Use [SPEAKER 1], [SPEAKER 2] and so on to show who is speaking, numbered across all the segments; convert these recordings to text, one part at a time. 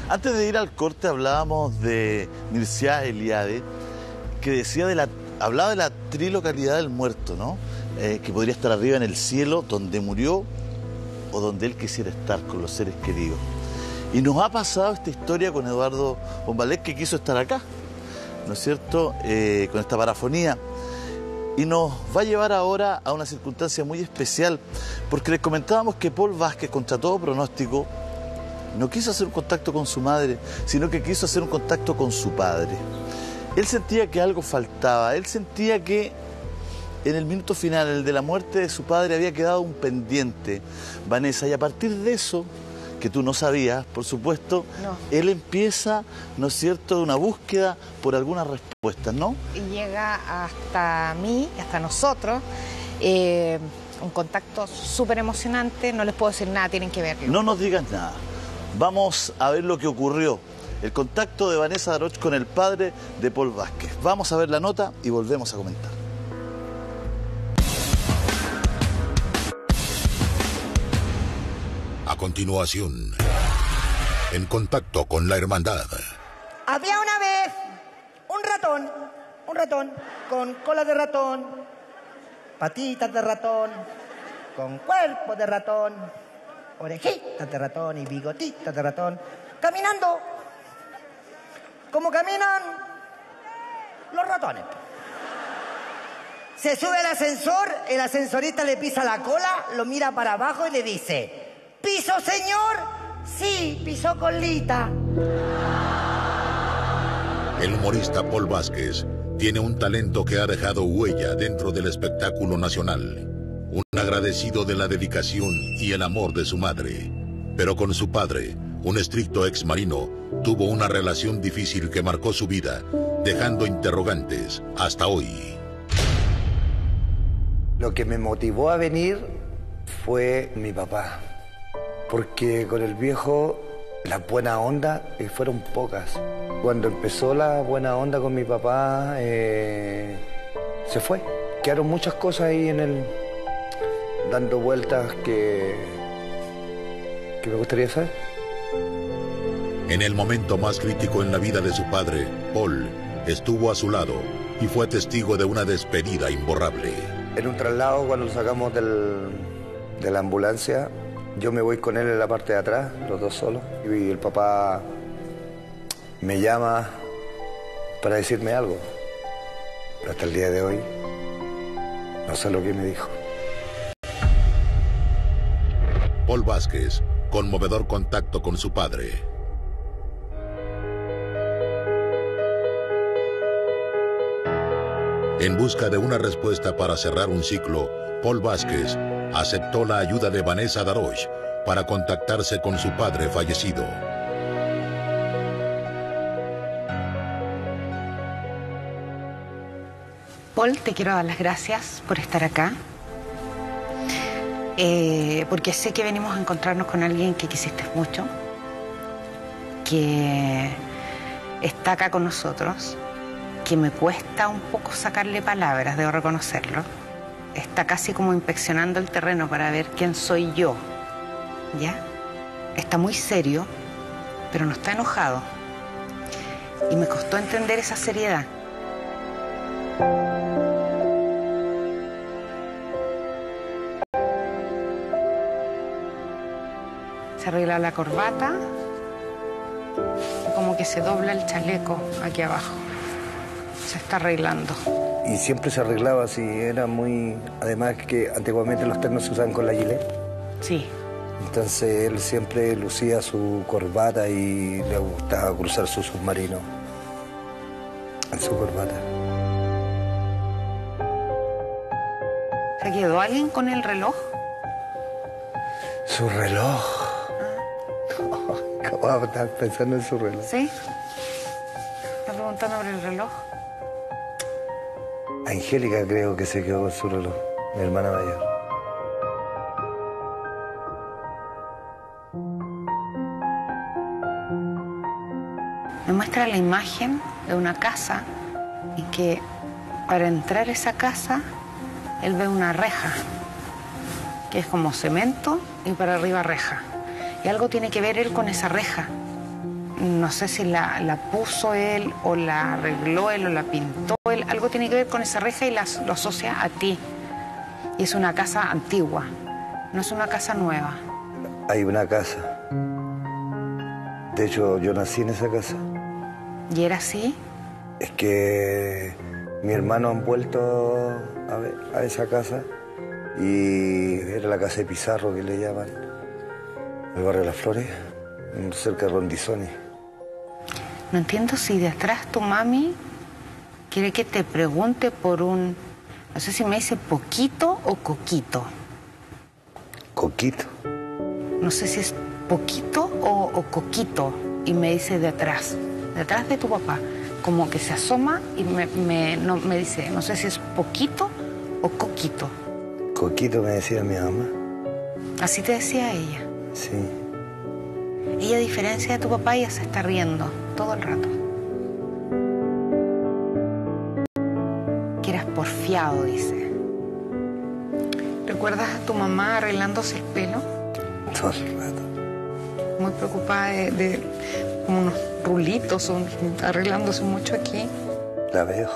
[SPEAKER 1] Antes de ir al corte hablábamos de Mircea Eliade, que decía hablaba de la trilocalidad del muerto, ¿no? Que podría estar arriba en el cielo, donde murió o donde él quisiera estar con los seres queridos. Y nos ha pasado esta historia con Eduardo Bombalek, que quiso estar acá, ¿no es cierto?, con esta parafonía. Y nos va a llevar ahora a una circunstancia muy especial, porque les comentábamos que Paul Vázquez, contra todo pronóstico, no quiso hacer un contacto con su madre, sino que quiso hacer un contacto con su padre. Él sentía que algo faltaba, él sentía que en el minuto final, el de la muerte de su padre, había quedado un pendiente, Vanessa, y a partir de eso, que tú no sabías, por supuesto,
[SPEAKER 2] no.
[SPEAKER 1] Él empieza, ¿no es cierto?, una búsqueda por algunas respuestas, ¿no?
[SPEAKER 2] Y llega hasta mí, hasta nosotros, un contacto súper emocionante, no les puedo decir nada, tienen que verlo.
[SPEAKER 1] No nos digas nada. Vamos a ver lo que ocurrió. El contacto de Vanessa Daroch con el padre de Paul Vázquez. Vamos a ver la nota y volvemos a comentar.
[SPEAKER 3] A continuación, en contacto con la hermandad.
[SPEAKER 4] Había una vez un ratón con cola de ratón, patitas de ratón, con cuerpo de ratón, orejitas de ratón y bigotitas de ratón, caminando como caminan los ratones. Se sube al ascensor, el ascensorista le pisa la cola, lo mira para abajo y le dice: ¿piso, señor? Sí, pisó colita.
[SPEAKER 3] El humorista Paul Vázquez tiene un talento que ha dejado huella dentro del espectáculo nacional. Un agradecido de la dedicación y el amor de su madre. Pero con su padre, un estricto exmarino, tuvo una relación difícil que marcó su vida, dejando interrogantes hasta hoy.
[SPEAKER 5] Lo que me motivó a venir fue mi papá. Porque con el viejo las buenas ondas fueron pocas. Cuando empezó la buena onda con mi papá, se fue. Quedaron muchas cosas ahí dando vueltas que me gustaría saber.
[SPEAKER 3] En el momento más crítico en la vida de su padre, Paul estuvo a su lado y fue testigo de una despedida imborrable.
[SPEAKER 5] En un traslado, cuando lo sacamos de la ambulancia, yo me voy con él en la parte de atrás, los dos solos, y el papá me llama para decirme algo. Pero hasta el día de hoy no sé lo que me dijo.
[SPEAKER 3] Paul Vázquez, conmovedor contacto con su padre. En busca de una respuesta para cerrar un ciclo, Paul Vázquez aceptó la ayuda de Vanessa Daroch para contactarse con su padre fallecido.
[SPEAKER 2] Paul, te quiero dar las gracias por estar acá, porque sé que venimos a encontrarnos con alguien que quisiste mucho, que está acá con nosotros, que me cuesta un poco sacarle palabras, debo reconocerlo. Está casi como inspeccionando el terreno para ver quién soy yo, ¿ya? Está muy serio, pero no está enojado. Y me costó entender esa seriedad. Se arregla la corbata y como que se dobla el chaleco aquí abajo. Se está arreglando.
[SPEAKER 5] Y siempre se arreglaba así, era muy... Además que antiguamente los ternos se usaban con la gilet.
[SPEAKER 2] Sí.
[SPEAKER 5] Entonces él siempre lucía su corbata y le gustaba cruzar su submarino en su corbata.
[SPEAKER 2] ¿Se quedó alguien con el reloj?
[SPEAKER 5] ¿Su reloj? ¿Cómo estás pensando en su reloj?
[SPEAKER 2] ¿Sí? ¿Está preguntando por el reloj?
[SPEAKER 5] Angélica creo que se quedó con su reloj, mi hermana mayor.
[SPEAKER 2] Me muestra la imagen de una casa y que para entrar a esa casa él ve una reja, que es como cemento y para arriba reja. Y algo tiene que ver él con esa reja. no sé si la puso él o la arregló él o la pintó él. Algo tiene que ver con esa reja y lo asocia a ti. Y es una casa antigua, no es una casa nueva.
[SPEAKER 5] Hay una casa. De hecho, yo nací en esa casa.
[SPEAKER 2] ¿Y era así?
[SPEAKER 5] Es que mi hermano han vuelto a esa casa y era la casa de Pizarro, que le llaman, el barrio de Las Flores, cerca de Rondizoni.
[SPEAKER 2] No entiendo si de atrás tu mami quiere que te pregunte por un, no sé si me dice poquito o coquito.
[SPEAKER 5] Coquito.
[SPEAKER 2] No sé si es poquito o coquito, y me dice de atrás de tu papá, como que se asoma y me dice, no sé si es poquito o coquito.
[SPEAKER 5] Coquito me decía mi mamá.
[SPEAKER 2] Así te decía ella.
[SPEAKER 5] Sí.
[SPEAKER 2] Ella, a diferencia de tu papá, ella se está riendo todo el rato. Que eras porfiado, dice. ¿Recuerdas a tu mamá arreglándose el pelo?
[SPEAKER 5] Todo el rato.
[SPEAKER 2] Muy preocupada de como unos rulitos, arreglándose mucho aquí.
[SPEAKER 5] La veo.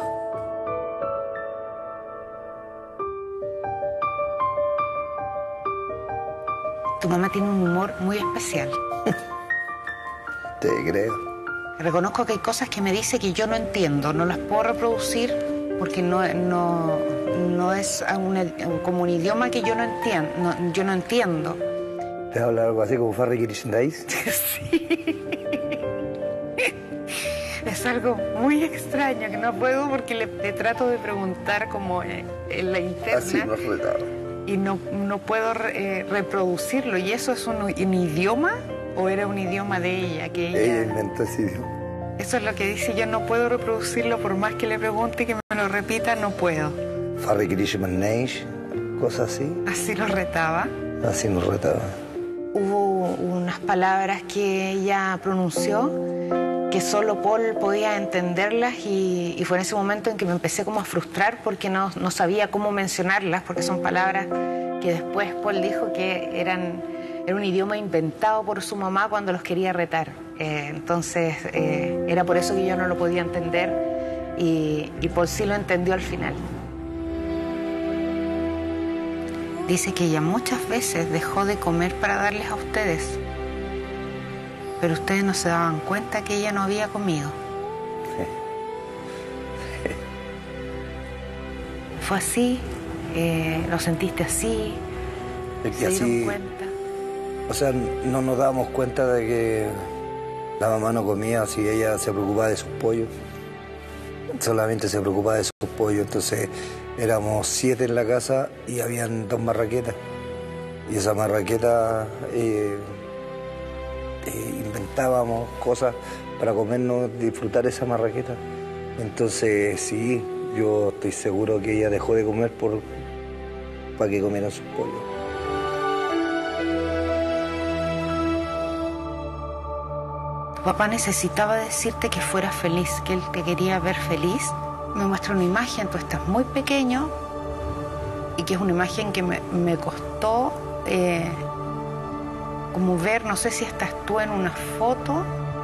[SPEAKER 2] Tu mamá tiene un humor muy especial.
[SPEAKER 5] Te creo.
[SPEAKER 2] Reconozco que hay cosas que me dice que yo no entiendo, no las puedo reproducir porque no es como un idioma que yo no entiendo.
[SPEAKER 5] ¿Te habla algo así como Farri Kirishendais?
[SPEAKER 2] Sí. Es algo muy extraño que no puedo porque le trato de preguntar como en la interna.
[SPEAKER 5] Así nos retaba.
[SPEAKER 2] Y no puedo reproducirlo. ¿Y eso es un idioma o era un idioma de ella? Que
[SPEAKER 5] Ella inventó ese idioma.
[SPEAKER 2] Eso es lo que dice, yo no puedo reproducirlo por más que le pregunte y que me lo repita, no puedo.
[SPEAKER 5] Farri Kirishendais, cosas así.
[SPEAKER 2] Así lo retaba.
[SPEAKER 5] Así nos retaba.
[SPEAKER 2] Hubo unas palabras que ella pronunció que solo Paul podía entenderlas y fue en ese momento en que me empecé como a frustrar porque no sabía cómo mencionarlas, porque son palabras que después Paul dijo que era un idioma inventado por su mamá cuando los quería retar. Entonces era por eso que yo no lo podía entender y Paul sí lo entendió al final. Dice que ella muchas veces dejó de comer para darles a ustedes. Pero ustedes no se daban cuenta que ella no había comido.
[SPEAKER 5] Sí.
[SPEAKER 2] ¿Fue así? ¿Lo sentiste así?
[SPEAKER 5] Es que
[SPEAKER 2] ¿Se dieron
[SPEAKER 5] así,
[SPEAKER 2] cuenta?
[SPEAKER 5] o sea, no nos dábamos cuenta de que la mamá no comía si ella se preocupaba de sus pollos. Solamente se preocupaba de sus pollos. Entonces éramos 7 en la casa y habían 2 marraquetas. Y esa marraqueta... inventábamos cosas para comernos, disfrutar esa marraqueta. Entonces sí, yo estoy seguro que ella dejó de comer para que comieran sus pollos.
[SPEAKER 2] Tu papá necesitaba decirte que fueras feliz, que él te quería ver feliz. Me muestra una imagen, tú estás muy pequeño y que es una imagen que me costó como ver, no sé si estás tú en una foto,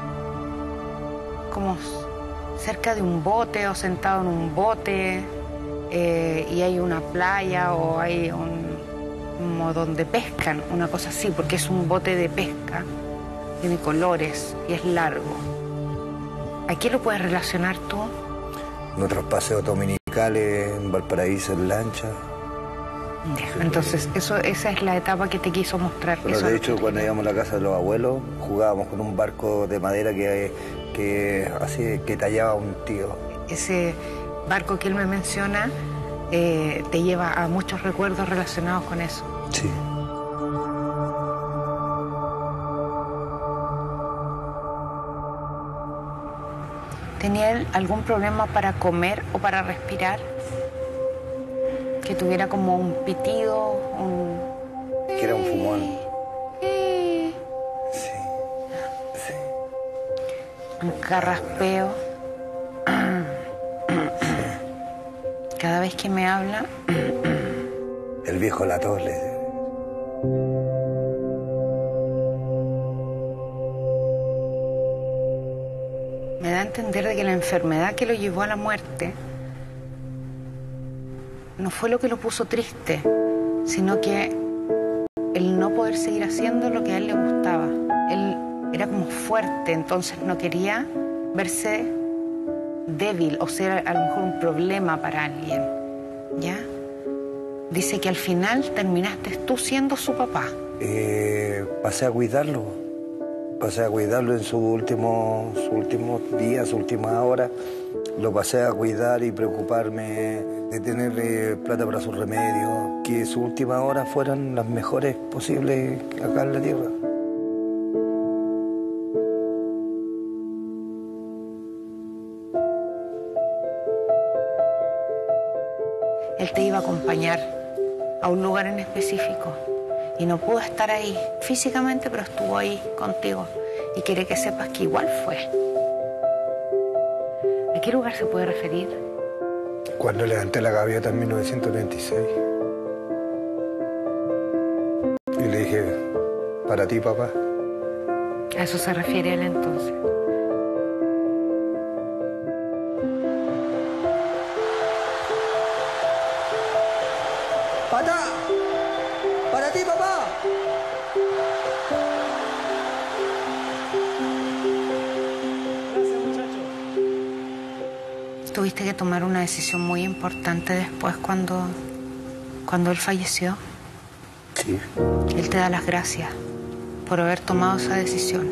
[SPEAKER 2] como cerca de un bote o sentado en un bote y hay una playa o hay como donde pescan, una cosa así, porque es un bote de pesca, tiene colores y es largo. ¿A qué lo puedes relacionar tú?
[SPEAKER 5] Nuestros paseos dominicales en Valparaíso en lancha.
[SPEAKER 2] Entonces, esa es la etapa que te quiso mostrar.
[SPEAKER 5] Pero
[SPEAKER 2] eso
[SPEAKER 5] de hecho, cuando íbamos a la casa de los abuelos, jugábamos con un barco de madera que tallaba un tío.
[SPEAKER 2] Ese barco que él me menciona te lleva a muchos recuerdos relacionados con eso.
[SPEAKER 5] Sí.
[SPEAKER 2] ¿Tenía él algún problema para comer o para respirar? Que tuviera como un pitido,
[SPEAKER 5] Que era un fumón. Sí, sí.
[SPEAKER 2] un carraspeo. Cada vez que me habla...
[SPEAKER 5] El viejo la tos, le dice.
[SPEAKER 2] me da a entender de que la enfermedad que lo llevó a la muerte no fue lo que lo puso triste, sino que el no poder seguir haciendo lo que a él le gustaba. Él era como fuerte, entonces no quería verse débil o ser a lo mejor un problema para alguien, ¿ya? Dice que al final terminaste tú siendo su papá.
[SPEAKER 5] Pasé a cuidarlo en sus últimos días, sus últimas horas. Lo pasé a cuidar y preocuparme de tener plata para sus remedios, que sus últimas horas fueran las mejores posibles acá en la tierra.
[SPEAKER 2] Él te iba a acompañar a un lugar en específico y no pudo estar ahí físicamente, pero estuvo ahí contigo y quiere que sepas que igual fue. ¿A qué lugar se puede referir?
[SPEAKER 5] Cuando levanté la gaviota en 1936 y le dije, para ti, papá.
[SPEAKER 2] A eso se refiere él entonces.
[SPEAKER 4] ¡Pata! ¡Para ti, papá! Gracias, muchacho.
[SPEAKER 2] Tuviste que tomar una decisión muy importante después cuando él falleció.
[SPEAKER 5] Sí.
[SPEAKER 2] Él te da las gracias por haber tomado esa decisión.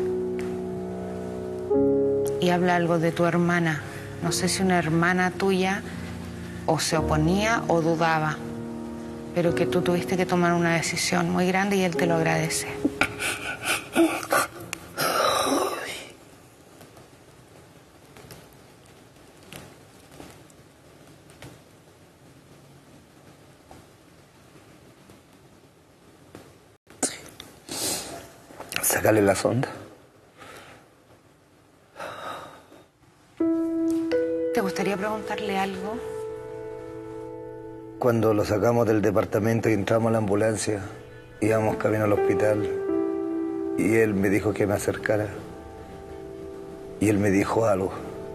[SPEAKER 2] Y habla algo de tu hermana. No sé si una hermana tuya o se oponía o dudaba, pero que tú tuviste que tomar una decisión muy grande y él te lo agradece.
[SPEAKER 5] Sacarle la sonda.
[SPEAKER 2] ¿Te gustaría preguntarle algo?
[SPEAKER 5] Cuando lo sacamos del departamento y entramos a la ambulancia, íbamos camino al hospital y él me dijo que me acercara. Y él me dijo algo.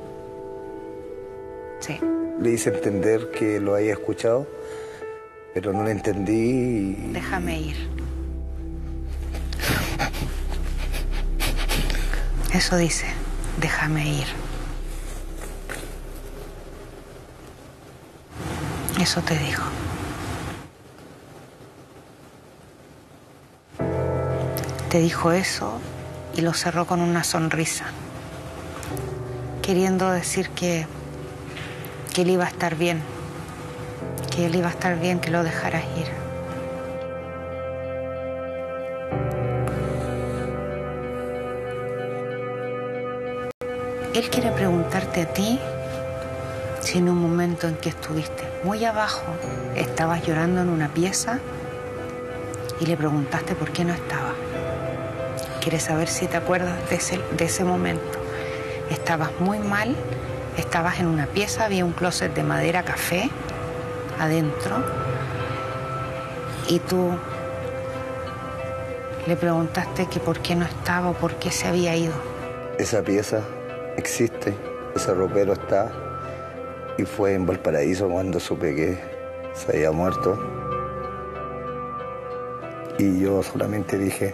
[SPEAKER 2] Sí.
[SPEAKER 5] Le hice entender que lo había escuchado, pero no lo entendí y...
[SPEAKER 2] Déjame ir. Eso dice, déjame ir. Eso te dijo. Te dijo eso y lo cerró con una sonrisa, queriendo decir que él iba a estar bien, que él iba a estar bien, que lo dejaras ir. Él quiere preguntarte a ti si en un momento en que estuviste muy abajo, estabas llorando en una pieza y le preguntaste por qué no estaba. Quiere saber si te acuerdas de ese momento. Estabas muy mal, estabas en una pieza, había un closet de madera café adentro y tú le preguntaste que por qué no estaba o por qué se había ido.
[SPEAKER 5] Esa pieza existe, ese ropero está, y fue en Valparaíso cuando supe que se había muerto. Y yo solamente dije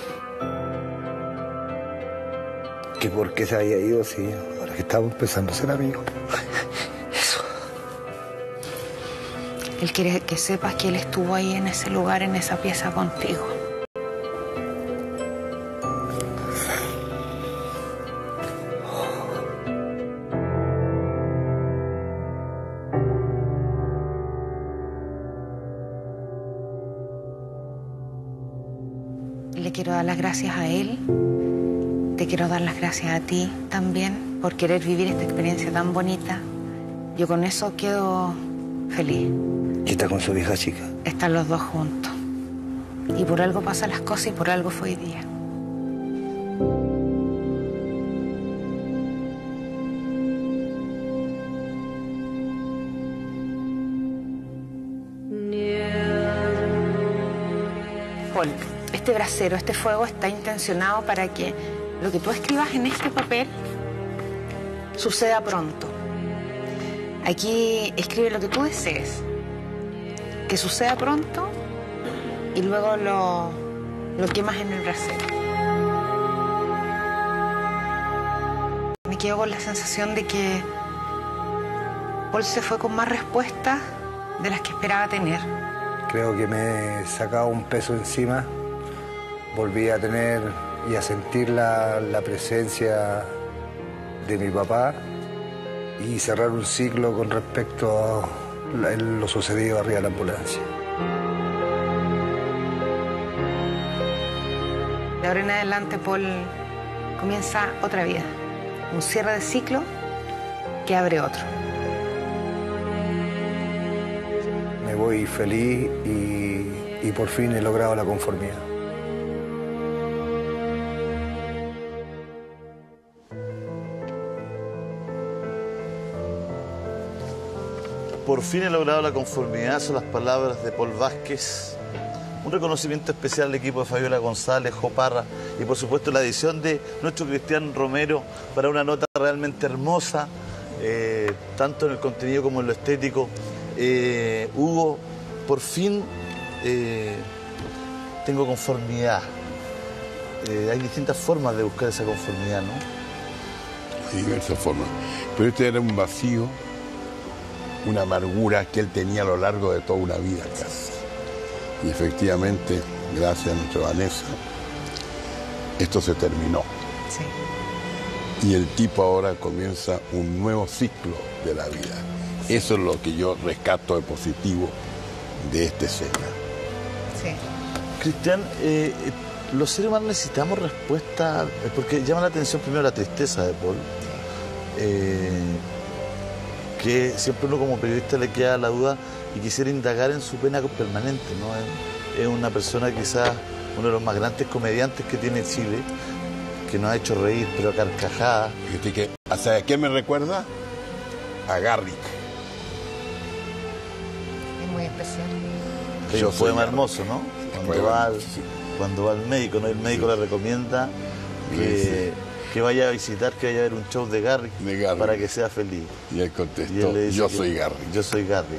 [SPEAKER 5] que por qué se había ido, sí, ahora que estamos empezando a ser amigos. Eso.
[SPEAKER 2] Él quiere que sepas que él estuvo ahí en ese lugar, en esa pieza contigo. Le quiero dar las gracias a él, te quiero dar las gracias a ti también por querer vivir esta experiencia tan bonita. Yo con eso quedo feliz.
[SPEAKER 5] ¿Y está con su hija chica?
[SPEAKER 2] Están los dos juntos. Y por algo pasan las cosas y por algo fue hoy día. Paul, este brasero, este fuego está intencionado para que lo que tú escribas en este papel suceda pronto. Aquí escribe lo que tú desees, que suceda pronto y luego lo quemas en el brasero. Me quedo con la sensación de que Paul se fue con más respuestas de las que esperaba tener.
[SPEAKER 5] Creo que me sacaba un peso encima, volví a tener y a sentir la presencia de mi papá y cerrar un ciclo con respecto a lo sucedido arriba de la ambulancia.
[SPEAKER 2] De ahora en adelante, Paul comienza otra vida, un cierre de ciclo que abre otro.
[SPEAKER 5] Me voy feliz y por fin he logrado la conformidad.
[SPEAKER 1] Por fin he logrado la conformidad, son las palabras de Paul Vázquez. Un reconocimiento especial al equipo de Fabiola González, Jo Parra y por supuesto la edición de nuestro Cristian Romero para una nota realmente hermosa, tanto en el contenido como en lo estético. Hugo, por fin tengo conformidad. Hay distintas formas de buscar esa conformidad, ¿no?
[SPEAKER 6] Hay diversas formas, pero este era un vacío, una amargura que él tenía a lo largo de toda una vida casi. Y efectivamente, gracias a nuestra Vanessa, esto se terminó.
[SPEAKER 2] Sí.
[SPEAKER 6] Y el tipo ahora comienza un nuevo ciclo de la vida. Eso es lo que yo rescato de positivo de esta escena.
[SPEAKER 2] Sí.
[SPEAKER 1] Cristian, los seres humanos necesitamos respuesta, porque llama la atención primero la tristeza de Paul, que siempre uno como periodista le queda la duda y quisiera indagar en su pena permanente, ¿no? Es una persona quizás uno de los más grandes comediantes que tiene Chile, que nos ha hecho reír, pero a carcajadas.
[SPEAKER 6] ¿A qué me recuerda? A Garrick.
[SPEAKER 2] Es muy especial.
[SPEAKER 1] Es un poema hermoso, ¿no? Cuando va al médico, ¿no? El médico le recomienda que vaya a visitar, que vaya a ver un show de Garrick para que sea feliz.
[SPEAKER 6] Y él contestó, yo soy Garrick.
[SPEAKER 1] Yo soy Garrick.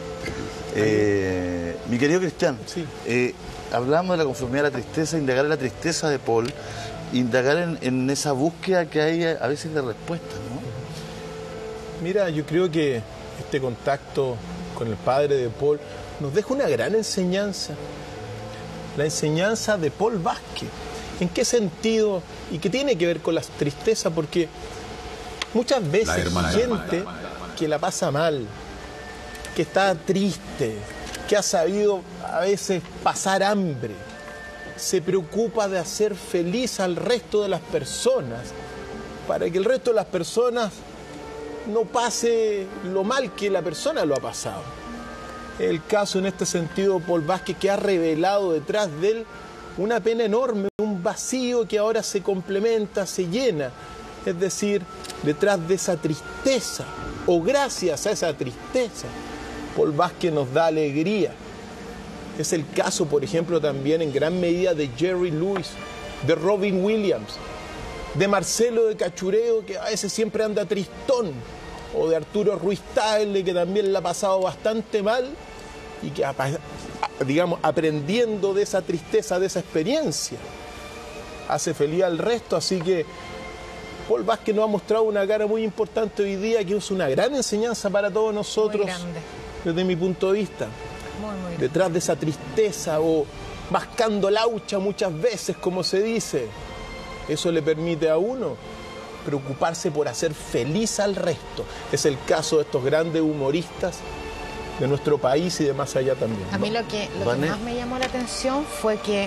[SPEAKER 1] Mi querido Cristian,
[SPEAKER 7] sí.
[SPEAKER 1] Hablamos de la conformidad de la tristeza, indagar en la tristeza de Paul, indagar en esa búsqueda que hay a veces de respuestas, ¿no?
[SPEAKER 7] Mira, yo creo que este contacto con el padre de Paul nos deja una gran enseñanza. La enseñanza de Paul Vázquez. ¿En qué sentido? ¿Y qué tiene que ver con la tristeza? Porque muchas veces gente que la pasa mal, que está triste, que ha sabido a veces pasar hambre, se preocupa de hacer feliz al resto de las personas, para que el resto de las personas no pase lo mal que la persona lo ha pasado. El caso en este sentido, Paul Vázquez, que ha revelado detrás de él una pena enorme, un vacío que ahora se complementa, se llena. Es decir, detrás de esa tristeza, o gracias a esa tristeza, Paul Vázquez nos da alegría. Es el caso, por ejemplo, también en gran medida de Jerry Lewis, de Robin Williams, de Marcelo de Cachureo, que a veces siempre anda tristón, o de Arturo Ruiz Tagle, que también la ha pasado bastante mal, y que, digamos, aprendiendo de esa tristeza, de esa experiencia, hace feliz al resto. Así que Paul Vázquez nos ha mostrado una cara muy importante hoy día, que es una gran enseñanza para todos nosotros, desde mi punto de vista. Muy detrás de esa tristeza, o mascando laucha muchas veces, como se dice, eso le permite a uno preocuparse por hacer feliz al resto. Es el caso de estos grandes humoristas de nuestro país y de más allá también.
[SPEAKER 2] A mí lo que más me llamó la atención fue que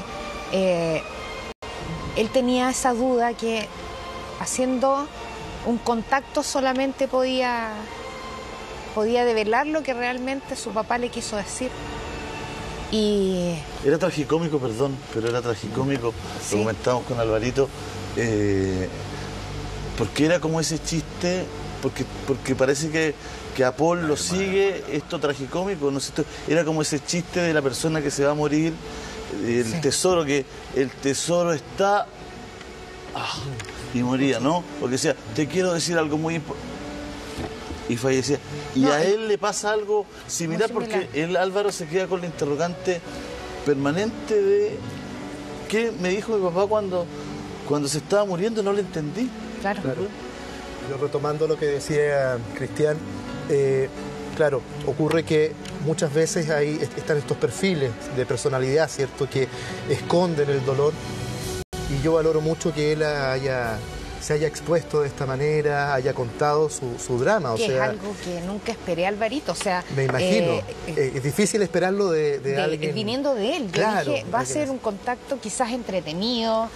[SPEAKER 2] él tenía esa duda que haciendo un contacto solamente podía develar lo que realmente su papá le quiso decir. Y
[SPEAKER 1] era tragicómico, perdón, pero era tragicómico, sí. Lo comentamos con Alvarito, porque era como ese chiste, porque parece que a Paul lo sigue esto tragicómico, ¿no? Era como ese chiste de la persona que se va a morir, el sí. Tesoro, que el tesoro está... y moría, ¿no? Porque decía, te quiero decir algo muy importante. y fallecía. Y
[SPEAKER 2] No,
[SPEAKER 1] a él le pasa algo similar,
[SPEAKER 2] muy similar.
[SPEAKER 1] porque el Álvaro se queda con la interrogante permanente de ¿qué me dijo mi papá cuando se estaba muriendo? No le entendí.
[SPEAKER 2] Claro.
[SPEAKER 7] Yo retomando lo que decía Cristian, claro, ocurre que muchas veces ahí están estos perfiles de personalidad, ¿cierto?, que esconden el dolor, y yo valoro mucho que él se haya expuesto de esta manera, haya contado su drama. O
[SPEAKER 2] Que
[SPEAKER 7] sea,
[SPEAKER 2] es algo que nunca esperé, Alvarito. O sea,
[SPEAKER 7] me imagino, es difícil esperarlo de alguien.
[SPEAKER 2] Viniendo de él. Yo
[SPEAKER 7] Claro,
[SPEAKER 2] dije, va a ser un contacto quizás entretenido.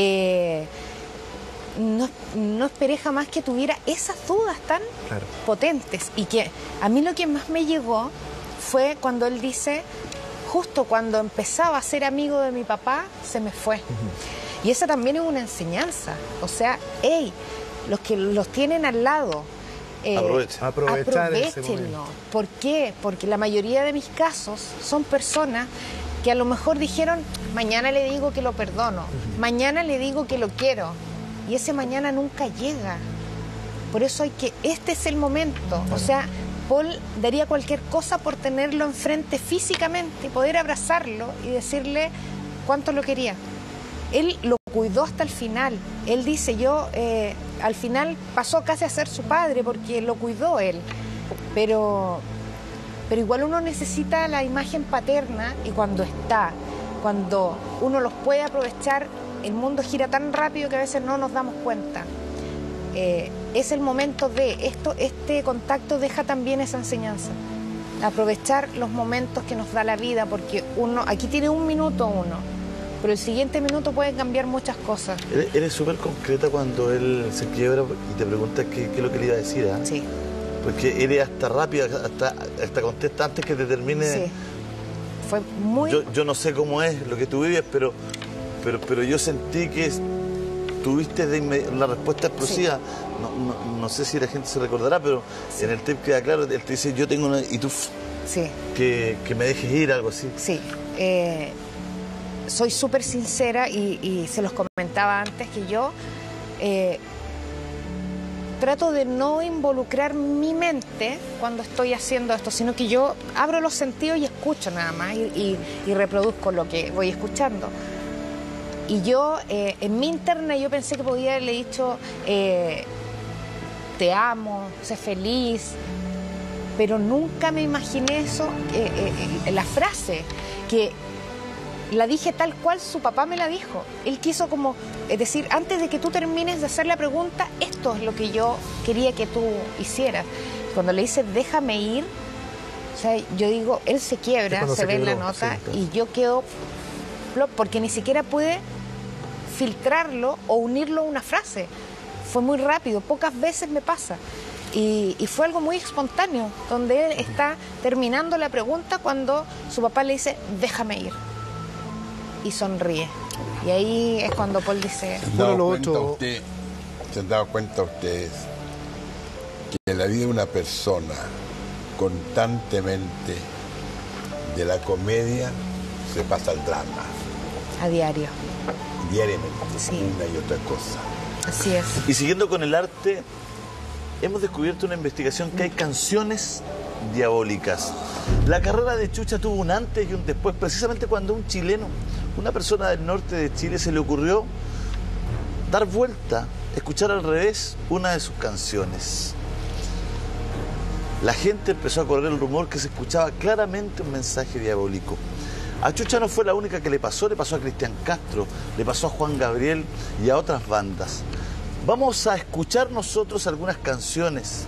[SPEAKER 2] No esperé jamás que tuviera esas dudas tan
[SPEAKER 7] Claro.
[SPEAKER 2] potentes. Y que a mí lo que más me llegó fue cuando él dice, justo cuando empezaba a ser amigo de mi papá, se me fue. Y esa también es una enseñanza. O sea, hey, los que los tienen al lado,
[SPEAKER 7] Aprovechar ese
[SPEAKER 2] aprovechenlo.
[SPEAKER 7] momento.
[SPEAKER 2] ¿Por qué? Porque la mayoría de mis casos son personas que a lo mejor dijeron, mañana le digo que lo perdono, mañana le digo que lo quiero, y ese mañana nunca llega. Por eso este es el momento. O sea, Paul daría cualquier cosa por tenerlo enfrente físicamente y poder abrazarlo y decirle cuánto lo quería. Él lo cuidó hasta el final. Él dice, al final pasó casi a ser su padre porque lo cuidó él. Pero igual uno necesita la imagen paterna, y cuando uno los puede aprovechar, el mundo gira tan rápido que a veces no nos damos cuenta. Es el momento este contacto deja también esa enseñanza. Aprovechar los momentos que nos da la vida, porque aquí tiene un minuto uno, pero el siguiente minuto puede cambiar muchas cosas.
[SPEAKER 1] Eres súper concreta cuando él se quiebra y te pregunta qué es lo que le iba a decir, ¿eh?
[SPEAKER 2] Sí.
[SPEAKER 1] Porque eres hasta rápida, hasta contesta antes que te termine.
[SPEAKER 2] Sí. Fue muy...
[SPEAKER 1] Yo no sé cómo es lo que tú vives, pero yo sentí que tuviste la respuesta explosiva. Sí. No sé si la gente se recordará, pero sí, en el tape queda claro, él te dice, yo tengo una... Y tú,
[SPEAKER 2] sí,
[SPEAKER 1] que me dejes ir, algo así.
[SPEAKER 2] Sí. Soy súper sincera y se los comentaba antes, que yo trato de no involucrar mi mente cuando estoy haciendo esto, sino que yo abro los sentidos y escucho nada más y reproduzco lo que voy escuchando. Y yo, en mi interna, yo pensé que podía haberle dicho te amo, sé feliz, pero nunca me imaginé eso, la frase, que la dije tal cual su papá me la dijo. Él quiso como, es decir, antes de que tú termines de hacer la pregunta, esto es lo que yo quería que tú hicieras. Cuando le dice, déjame ir, o sea, yo digo, él se quiebra, se ve en la nota, sí, y yo quedo, porque ni siquiera pude filtrarlo o unirlo a una frase. Fue muy rápido, pocas veces me pasa. Y fue algo muy espontáneo, donde él está terminando la pregunta cuando su papá le dice, déjame ir. Y sonríe. Y ahí es cuando Paul dice...
[SPEAKER 6] ¿Se han dado cuenta ustedes que en la vida de una persona constantemente de la comedia se pasa al drama?
[SPEAKER 2] A diario.
[SPEAKER 6] Diariamente,
[SPEAKER 2] sí,
[SPEAKER 6] una y otra cosa.
[SPEAKER 2] Así es.
[SPEAKER 1] Y siguiendo con el arte, hemos descubierto una investigación que hay canciones diabólicas. La carrera de Chucha tuvo un antes y un después, precisamente cuando un chileno, una persona del norte de Chile, se le ocurrió dar vuelta, escuchar al revés una de sus canciones. La gente empezó a correr el rumor que se escuchaba claramente un mensaje diabólico. A Chucha no fue la única que le pasó a Cristian Castro, le pasó a Juan Gabriel y a otras bandas. Vamos a escuchar nosotros algunas canciones.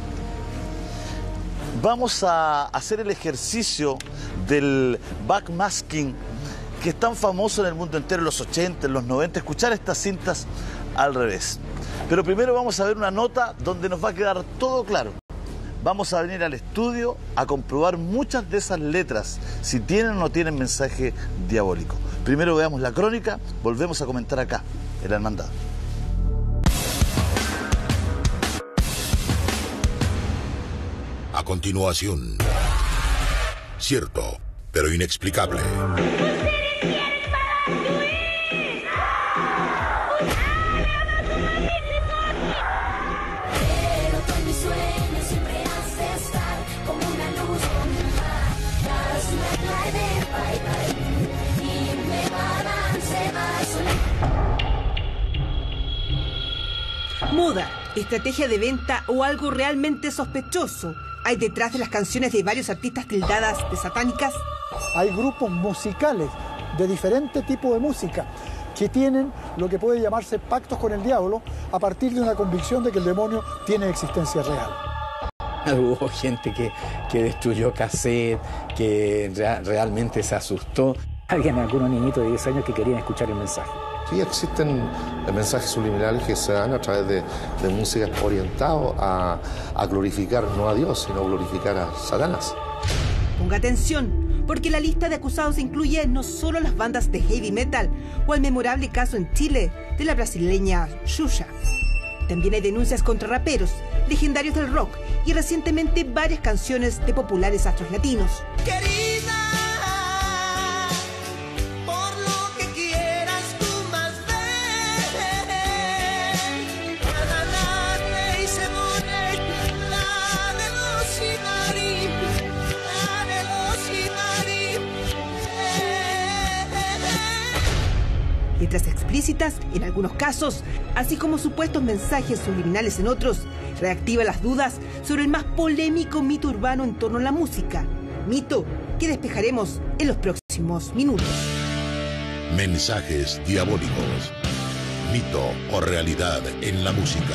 [SPEAKER 1] Vamos a hacer el ejercicio del backmasking, que es tan famoso en el mundo entero en los 80, en los 90, escuchar estas cintas al revés. Pero primero vamos a ver una nota donde nos va a quedar todo claro. Vamos a venir al estudio a comprobar muchas de esas letras, si tienen o no tienen mensaje diabólico. Primero veamos la crónica, volvemos a comentar acá, en La Hermandad.
[SPEAKER 3] A continuación, cierto, pero inexplicable.
[SPEAKER 8] Moda, estrategia de venta o algo realmente sospechoso hay detrás de las canciones de varios artistas tildadas de satánicas.
[SPEAKER 9] Hay grupos musicales de diferente tipo de música que tienen lo que puede llamarse pactos con el diablo a partir de una convicción de que el demonio tiene existencia real.
[SPEAKER 10] Hubo gente que destruyó cassette, que realmente se asustó.
[SPEAKER 11] Habían algunos niñitos de 10 años que querían escuchar el mensaje.
[SPEAKER 12] Sí, existen mensajes subliminales que se dan a través de músicas orientados a glorificar no a Dios, sino a glorificar a Satanás.
[SPEAKER 8] Ponga atención, porque la lista de acusados incluye no solo las bandas de heavy metal o el memorable caso en Chile de la brasileña Xuxa. También hay denuncias contra raperos, legendarios del rock y recientemente varias canciones de populares astros latinos.
[SPEAKER 13] Querida, por lo que quieras tú más ver, y se pone la velocidad
[SPEAKER 8] letras explícitas en algunos casos, así como supuestos mensajes subliminales en otros, reactiva las dudas sobre el más polémico mito urbano en torno a la música. Mito que despejaremos en los próximos minutos.
[SPEAKER 3] Mensajes diabólicos. Mito o realidad en la música.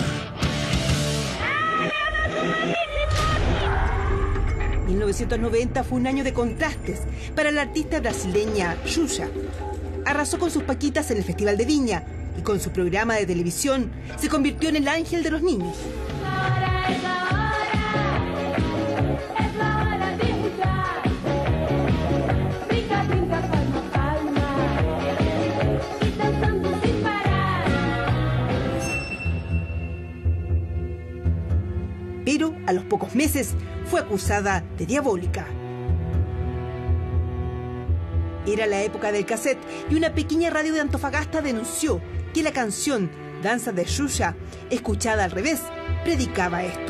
[SPEAKER 8] 1990 fue un año de contrastes para la artista brasileña Xuxa. Arrasó con sus paquitas en el Festival de Viña y con su programa de televisión se convirtió en el ángel de los niños. Pero a los pocos meses fue acusada de diabólica. Era la época del cassette y una pequeña radio de Antofagasta denunció que la canción Danza de Xuxa, escuchada al revés, predicaba esto.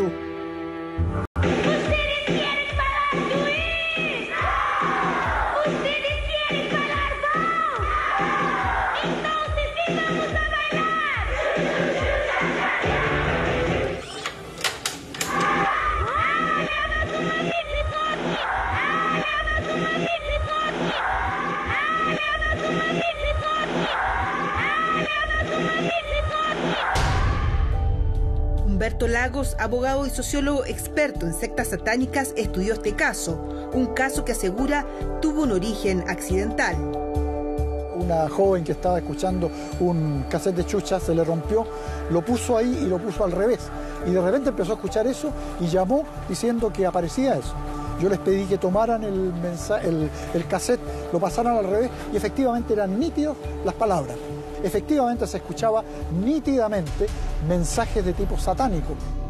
[SPEAKER 8] Humberto Lagos, abogado y sociólogo experto en sectas satánicas, estudió este caso, un caso que asegura tuvo un origen accidental.
[SPEAKER 9] Una joven que estaba escuchando un cassette de Xuxa se le rompió, lo puso ahí y lo puso al revés. Y de repente empezó a escuchar eso y llamó diciendo que aparecía eso. Yo les pedí que tomaran el cassette, lo pasaran al revés y efectivamente eran nítidos las palabras. Efectivamente se escuchaba nítidamente mensajes de tipo satánico.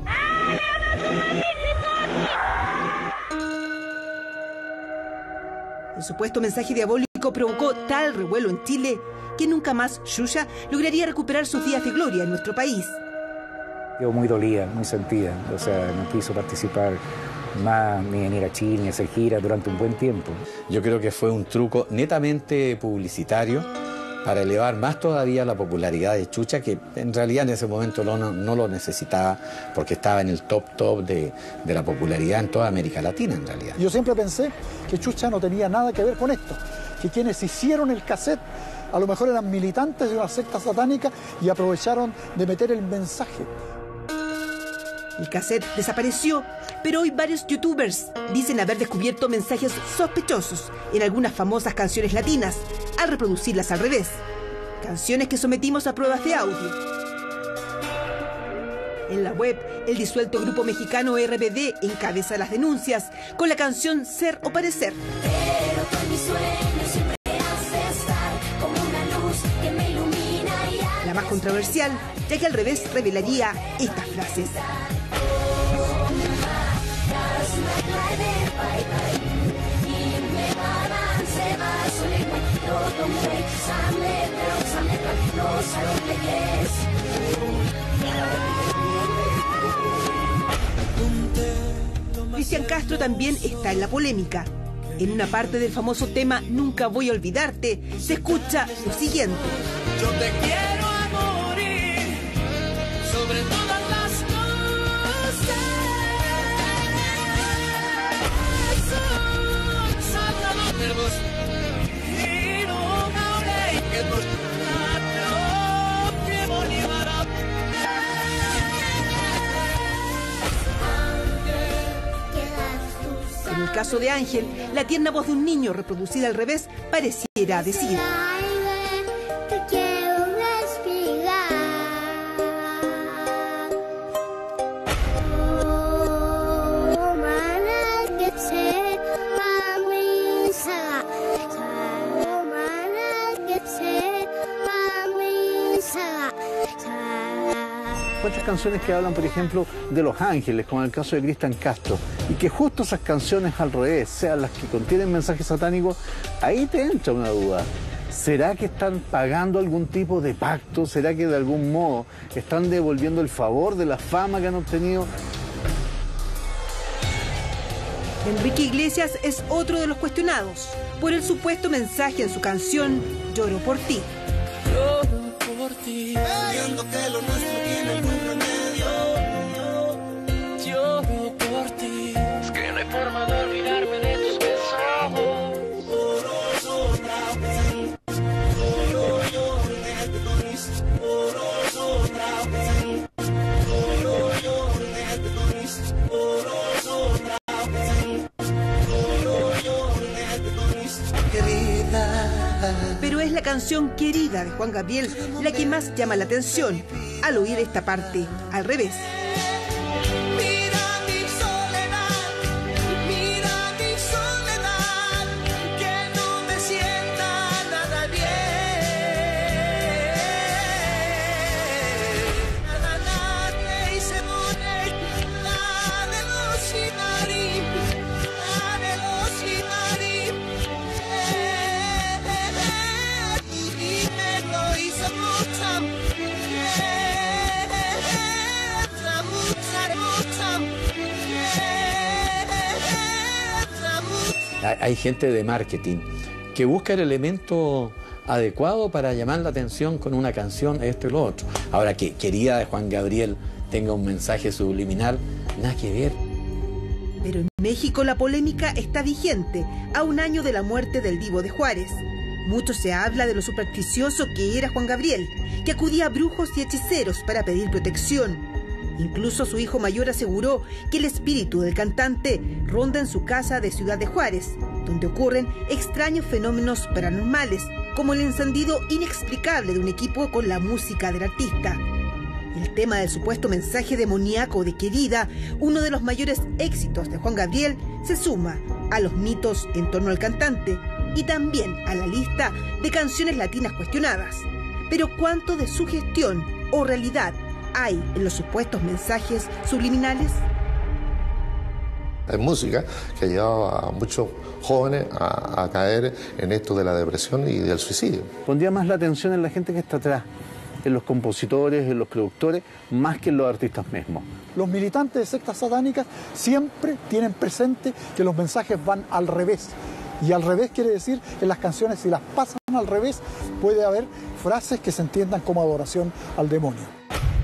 [SPEAKER 8] El supuesto mensaje diabólico provocó tal revuelo en Chile que nunca más Xuxa lograría recuperar sus días de gloria en nuestro país.
[SPEAKER 11] Quedó muy dolida, muy sentida, o sea, no quiso participar más ni en ir a Chile ni hacer giras durante un buen tiempo.
[SPEAKER 10] Yo creo que fue un truco netamente publicitario para elevar más todavía la popularidad de Xuxa, que en realidad en ese momento no lo necesitaba porque estaba en el top de la popularidad en toda América Latina en realidad.
[SPEAKER 9] Yo siempre pensé que Xuxa no tenía nada que ver con esto, que quienes hicieron el cassette a lo mejor eran militantes de una secta satánica y aprovecharon de meter el mensaje.
[SPEAKER 8] El cassette desapareció, pero hoy varios youtubers dicen haber descubierto mensajes sospechosos en algunas famosas canciones latinas al reproducirlas al revés. Canciones que sometimos a pruebas de audio. En la web, el disuelto grupo mexicano RBD encabeza las denuncias con la canción Ser o Parecer.
[SPEAKER 13] Pero tú en mis sueños siempre has estar como una luz que me ilumina y
[SPEAKER 8] La más controversial, ya que al revés revelaría estas frases. Cristian Castro también está en la polémica. En una parte del famoso tema Nunca voy a olvidarte, se escucha lo siguiente.
[SPEAKER 13] Yo te quiero a morir sobre todas las cosas. Salta los nervios y no me hablé que no que Bolívar.
[SPEAKER 8] En el caso de Ángel, la tierna voz de un niño reproducida al revés pareciera decir:
[SPEAKER 13] Te quiero respirar.
[SPEAKER 14] Otras canciones que hablan, por ejemplo, de los ángeles, como en el caso de Cristian Castro, y que justo esas canciones al revés sean las que contienen mensajes satánicos, ahí te entra una duda. ¿Será que están pagando algún tipo de pacto? ¿Será que de algún modo están devolviendo el favor de la fama que han obtenido?
[SPEAKER 8] Enrique Iglesias es otro de los cuestionados por el supuesto mensaje en su canción Lloro por ti.
[SPEAKER 13] Lloro por ti, viendo que lo nuestro tiene algún remedio. Lloro por ti, es que no hay forma de olvidarme de tus besos.
[SPEAKER 8] Pero es la canción Querida de Juan Gabriel la que más llama la atención al oír esta parte al revés.
[SPEAKER 10] Hay gente de marketing que busca el elemento adecuado para llamar la atención con una canción, esto y lo otro. Ahora, que Querida de Juan Gabriel tenga un mensaje subliminal, nada que ver.
[SPEAKER 8] Pero en México la polémica está vigente a un año de la muerte del Divo de Juárez. Mucho se habla de lo supersticioso que era Juan Gabriel, que acudía a brujos y hechiceros para pedir protección. Incluso su hijo mayor aseguró que el espíritu del cantante ronda en su casa de Ciudad de Juárez, donde ocurren extraños fenómenos paranormales, como el encendido inexplicable de un equipo con la música del artista. El tema del supuesto mensaje demoníaco de Querida, uno de los mayores éxitos de Juan Gabriel, se suma a los mitos en torno al cantante y también a la lista de canciones latinas cuestionadas. Pero ¿cuánto de sugestión o realidad hay en los supuestos mensajes subliminales?
[SPEAKER 12] Hay música que ha llevado a muchos jóvenes a caer en esto de la depresión y del suicidio.
[SPEAKER 14] Pondría más la atención en la gente que está atrás, en los compositores, en los productores, más que en los artistas mismos.
[SPEAKER 9] Los militantes de sectas satánicas siempre tienen presente que los mensajes van al revés. Y al revés quiere decir, en las canciones, si las pasan al revés, puede haber frases que se entiendan como adoración al demonio.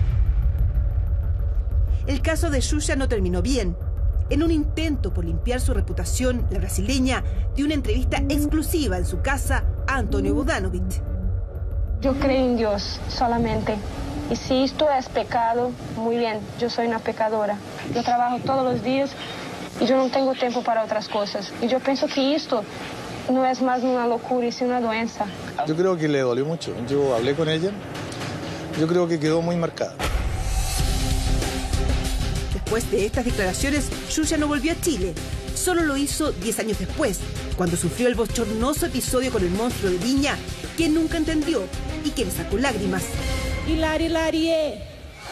[SPEAKER 8] El caso de Xuxa no terminó bien. En un intento por limpiar su reputación, la brasileña dio una entrevista exclusiva en su casa a Antonio Budanovic.
[SPEAKER 15] Yo creo en Dios solamente. Y si esto es pecado, muy bien, yo soy una pecadora. Yo trabajo todos los días y yo no tengo tiempo para otras cosas. Y yo pienso que esto no es más una locura, es una doença.
[SPEAKER 16] Yo creo que le dolió mucho. Yo hablé con ella. Yo creo que quedó muy marcada.
[SPEAKER 8] Después de estas declaraciones, Xuxa no volvió a Chile. Solo lo hizo 10 años después, cuando sufrió el bochornoso episodio con el monstruo de Viña, que nunca entendió y que le sacó lágrimas.
[SPEAKER 17] Hilari, Hilarie.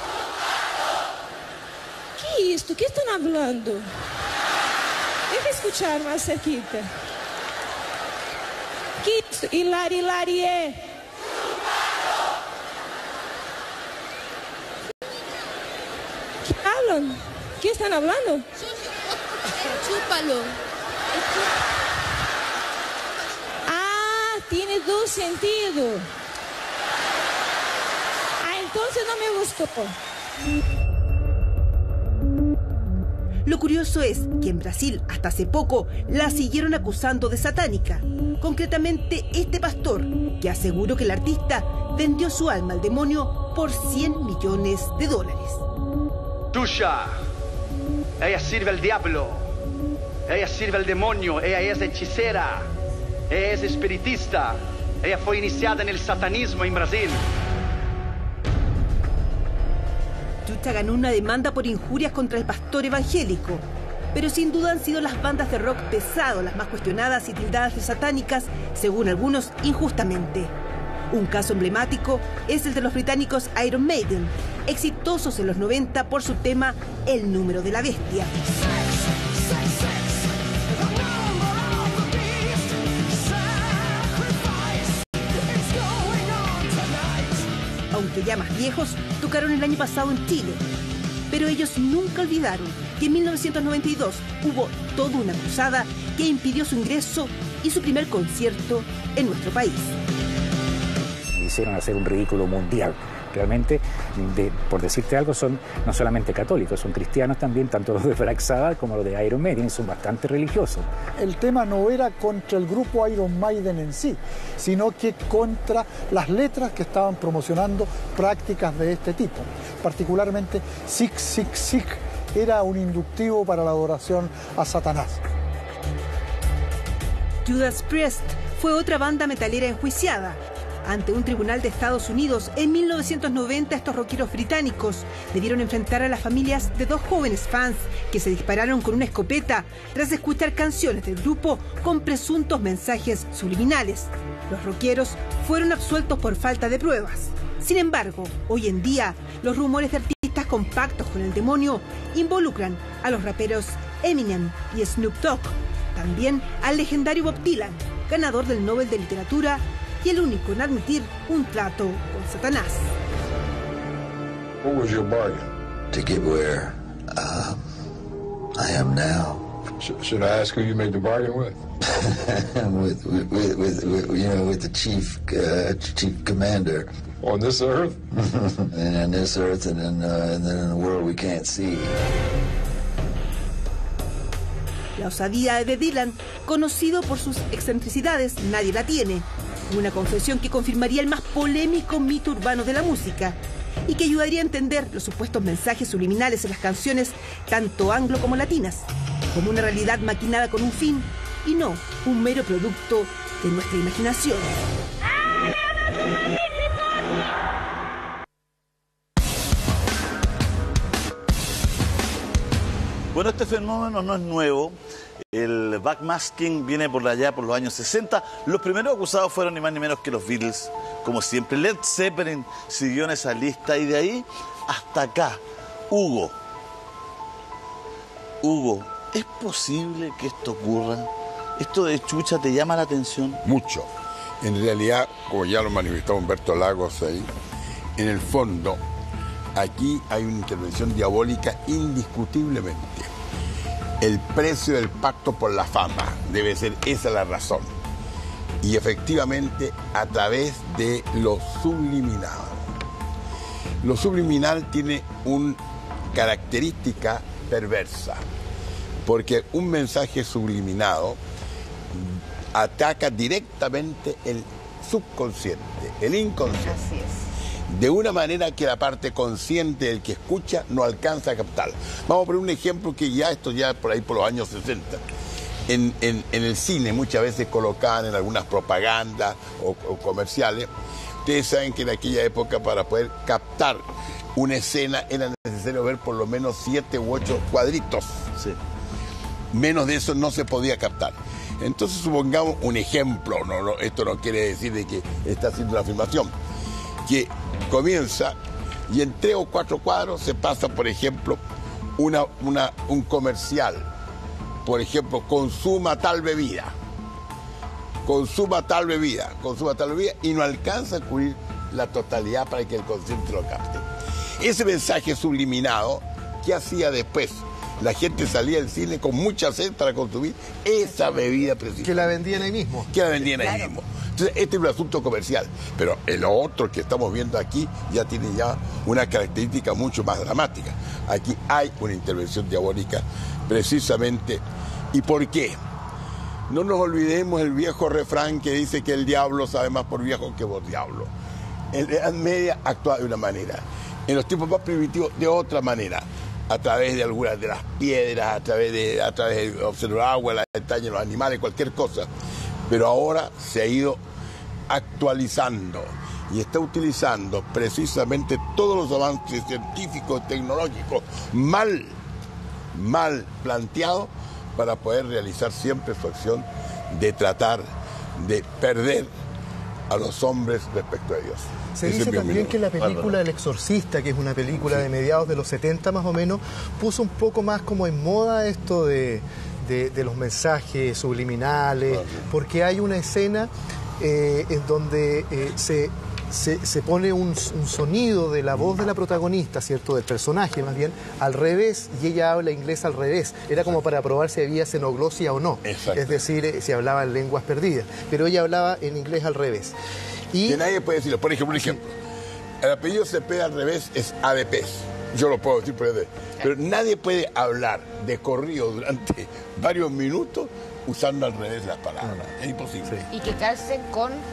[SPEAKER 17] ¿Qué es esto? ¿Qué están hablando? Deja escuchar más cerquita. ¿Qué es esto? Hilari, Hilarie. ¿Qué hablan? ¿Qué están hablando?
[SPEAKER 18] Chúpalo.
[SPEAKER 17] tiene dos sentidos. Entonces no me gustó.
[SPEAKER 8] Lo curioso es que en Brasil, hasta hace poco, la siguieron acusando de satánica. Concretamente, este pastor, que aseguró que el artista vendió su alma al demonio por $100 millones.
[SPEAKER 18] Xuxa, ella sirve al diablo, ella sirve al demonio, ella es hechicera, ella es espiritista, ella fue iniciada en el satanismo en Brasil.
[SPEAKER 8] Xuxa ganó una demanda por injurias contra el pastor evangélico, pero sin duda han sido las bandas de rock pesado las más cuestionadas y tildadas de satánicas, según algunos injustamente. Un caso emblemático es el de los británicos Iron Maiden, exitosos en los 90 por su tema El número de la bestia. Aunque ya más viejos, tocaron el año pasado en Chile. Pero ellos nunca olvidaron que en 1992 hubo toda una cruzada que impidió su ingreso y su primer concierto en nuestro país.
[SPEAKER 11] Hicieron hacer un ridículo mundial. Realmente, por decirte algo, son no solamente católicos, son cristianos también, tanto los de Black Sabbath como los de Iron Maiden, son bastante religiosos.
[SPEAKER 9] El tema no era contra el grupo Iron Maiden en sí, sino que contra las letras que estaban promocionando prácticas de este tipo. Particularmente, 666 era un inductivo para la adoración a Satanás.
[SPEAKER 8] Judas Priest fue otra banda metalera enjuiciada. Ante un tribunal de Estados Unidos, en 1990 estos rockeros británicos debieron enfrentar a las familias de dos jóvenes fans que se dispararon con una escopeta tras escuchar canciones del grupo con presuntos mensajes subliminales. Los rockeros fueron absueltos por falta de pruebas. Sin embargo, hoy en día, los rumores de artistas con pactos con el demonio involucran a los raperos Eminem y Snoop Dogg, también al legendario Bob Dylan, ganador del Nobel de Literatura y el único en admitir un trato con Satanás.
[SPEAKER 19] What was your bargain?
[SPEAKER 20] To get where I am now.
[SPEAKER 19] Should I ask who you made the bargain with?
[SPEAKER 20] with the chief commander.
[SPEAKER 19] On this earth?
[SPEAKER 20] And on this earth, and then in the world we can't see.
[SPEAKER 8] La osadía de Dylan, conocido por sus excentricidades, nadie la tiene. Una confesión que confirmaría el más polémico mito urbano de la música y que ayudaría a entender los supuestos mensajes subliminales en las canciones, tanto anglo como latinas, como una realidad maquinada con un fin y no un mero producto de nuestra imaginación.
[SPEAKER 1] Bueno, este fenómeno no es nuevo. El backmasking viene por allá por los años 60. Los primeros acusados fueron ni más ni menos que los Beatles. Como siempre, Led Zeppelin siguió en esa lista y de ahí hasta acá. Hugo, ¿es posible que esto ocurra? ¿Esto de Xuxa te llama la atención?
[SPEAKER 6] Mucho. En realidad, como ya lo manifestó Humberto Lagos ahí, en el fondo, aquí hay una intervención diabólica indiscutiblemente. El precio del pacto por la fama debe ser esa la razón. Y efectivamente a través de lo subliminal. Lo subliminal tiene una característica perversa, porque un mensaje subliminado ataca directamente el subconsciente, el inconsciente.
[SPEAKER 2] Así es.
[SPEAKER 6] De una manera que la parte consciente del que escucha no alcanza a captar. Vamos a poner un ejemplo que ya esto ya por ahí por los años 60. En el cine muchas veces colocaban en algunas propagandas o comerciales. Ustedes saben que en aquella época para poder captar una escena era necesario ver por lo menos 7 u 8 cuadritos.
[SPEAKER 1] Sí.
[SPEAKER 6] Menos de eso no se podía captar. Entonces supongamos un ejemplo, esto no quiere decir de que está haciendo una afirmación, que comienza y en 3 o 4 cuadros se pasa, por ejemplo, un comercial. Por ejemplo, consuma tal bebida, y no alcanza a cubrir la totalidad para que el consciente lo capte. Ese mensaje subliminado, ¿qué hacía después? La gente salía del cine con mucha sed para consumir esa bebida precisa.
[SPEAKER 12] Que la vendían ahí mismo.
[SPEAKER 6] Entonces Entonces, este es un asunto comercial, pero el otro que estamos viendo aquí ya tiene ya una característica mucho más dramática. Aquí hay una intervención diabólica precisamente. ¿Y por qué? No nos olvidemos el viejo refrán que dice que el diablo sabe más por viejo que por diablo. En la Edad Media actuaba de una manera, en los tiempos más primitivos de otra manera, a través de algunas de las piedras, a través de observar el agua, las montañas, los animales, cualquier cosa. Pero ahora se ha ido actualizando y está utilizando precisamente todos los avances científicos, tecnológicos, mal planteados para poder realizar siempre su acción de tratar de perder a los hombres respecto a Dios.
[SPEAKER 21] Se dice también que la película El Exorcista, que es una película de mediados de los 70 más o menos, puso un poco más como en moda esto de los mensajes subliminales, porque hay una escena en donde se pone un sonido de la voz de la protagonista, ¿cierto?, del personaje más bien, al revés, y ella habla inglés al revés. Era como para probar si había xenoglosia o no, es decir, si hablaba en lenguas perdidas, pero ella hablaba en inglés al revés. Y
[SPEAKER 6] que nadie puede decirlo. Por ejemplo, el apellido Cepeda al revés es ADP. Yo lo puedo decir, pero nadie puede hablar de corrido durante varios minutos usando al revés las palabras. Es imposible.
[SPEAKER 2] Y que calcen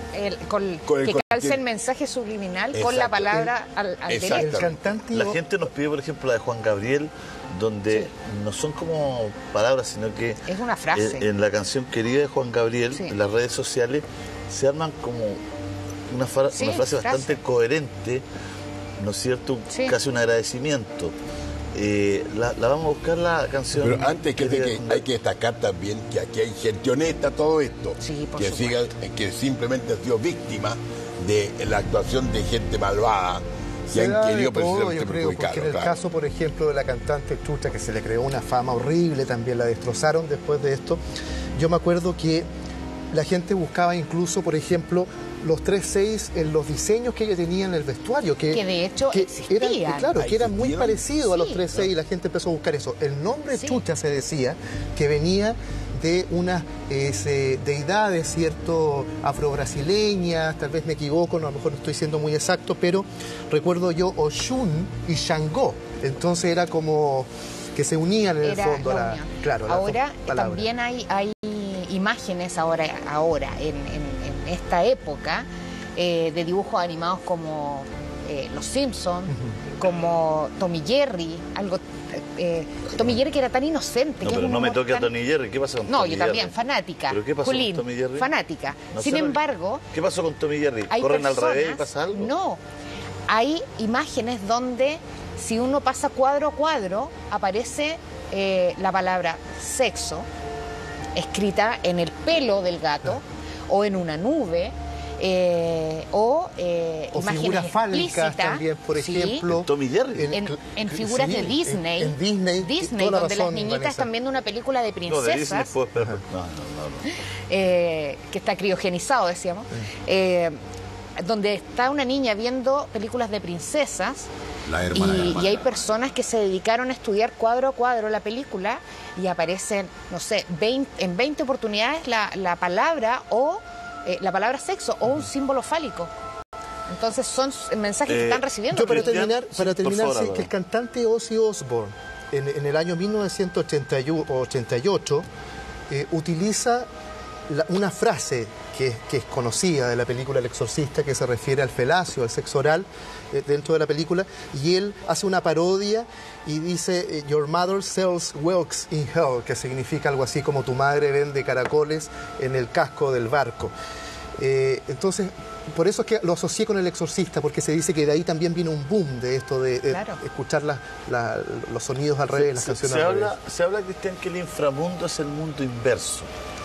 [SPEAKER 2] calce el mensaje subliminal con la palabra al derecho.
[SPEAKER 1] La gente nos pidió, por ejemplo, la de Juan Gabriel, donde no son como palabras, sino que
[SPEAKER 2] es una frase.
[SPEAKER 1] En la canción Querida de Juan Gabriel, en las redes sociales, se arman como una frase bastante coherente, ¿no es cierto? Casi un agradecimiento. La vamos a buscar la canción.
[SPEAKER 6] Pero antes hay que destacar también que aquí hay gente honesta, todo esto, que simplemente ha sido víctima de la actuación de gente malvada que han querido precisamente perjudicarlo.
[SPEAKER 21] Porque en el caso, por ejemplo, de la cantante Chucha, que se le creó una fama horrible, también la destrozaron después de esto. Yo me acuerdo que la gente buscaba incluso, por ejemplo, los 3-6 en los diseños que ella tenía en el vestuario. Que de hecho existían. Que eran muy parecidos a los 3-6 y la gente empezó a buscar eso. El nombre Chucha se decía que venía de unas deidades, ¿cierto?, afro-brasileñas, tal vez me equivoco, no, a lo mejor no estoy siendo muy exacto, pero recuerdo yo Oshun y Shango. Entonces era como que se unían en el fondo.
[SPEAKER 2] Ahora también hay imágenes ahora en esta época de dibujos animados como Los Simpsons, como Tommy Jerry, Tommy Jerry que era tan inocente.
[SPEAKER 1] No, pero no me toque a Tommy Jerry. ¿Qué pasó con Tommy Jerry?
[SPEAKER 2] No, yo también, fanática.
[SPEAKER 1] ¿Pero qué pasó con Tommy Jerry?
[SPEAKER 2] Fanática. Sin embargo...
[SPEAKER 1] ¿Qué pasó con Tommy Jerry? ¿Corren al revés y pasa algo?
[SPEAKER 2] No, hay imágenes donde si uno pasa cuadro a cuadro aparece la palabra sexo escrita en el pelo del gato o en una nube o imágenes
[SPEAKER 21] figuras fálicas también, por ejemplo.
[SPEAKER 1] Tommy Jerry.
[SPEAKER 2] En figuras de Disney.
[SPEAKER 21] En Disney,
[SPEAKER 2] donde las niñitas están viendo una película de princesas.
[SPEAKER 1] No, de Disney fue...
[SPEAKER 2] que está criogenizado, decíamos. Donde está una niña viendo películas de princesas. Y hay personas que se dedicaron a estudiar cuadro a cuadro la película y aparecen, no sé, en 20 oportunidades la palabra sexo o un símbolo fálico. Entonces son mensajes que están recibiendo.
[SPEAKER 21] Para terminar, sí, que el cantante Ozzy Osbourne en el año 1988 utiliza una frase que es conocida de la película El Exorcista, que se refiere al felacio, al sexo oral dentro de la película, y él hace una parodia y dice Your mother sells whelks in hell, que significa algo así como tu madre vende caracoles en el casco del barco. Entonces, por eso es que lo asocié con El Exorcista, porque se dice que de ahí también viene un boom de esto de escuchar los sonidos al revés, las canciones al revés.
[SPEAKER 1] Se habla, Cristian, que el inframundo es el mundo inverso.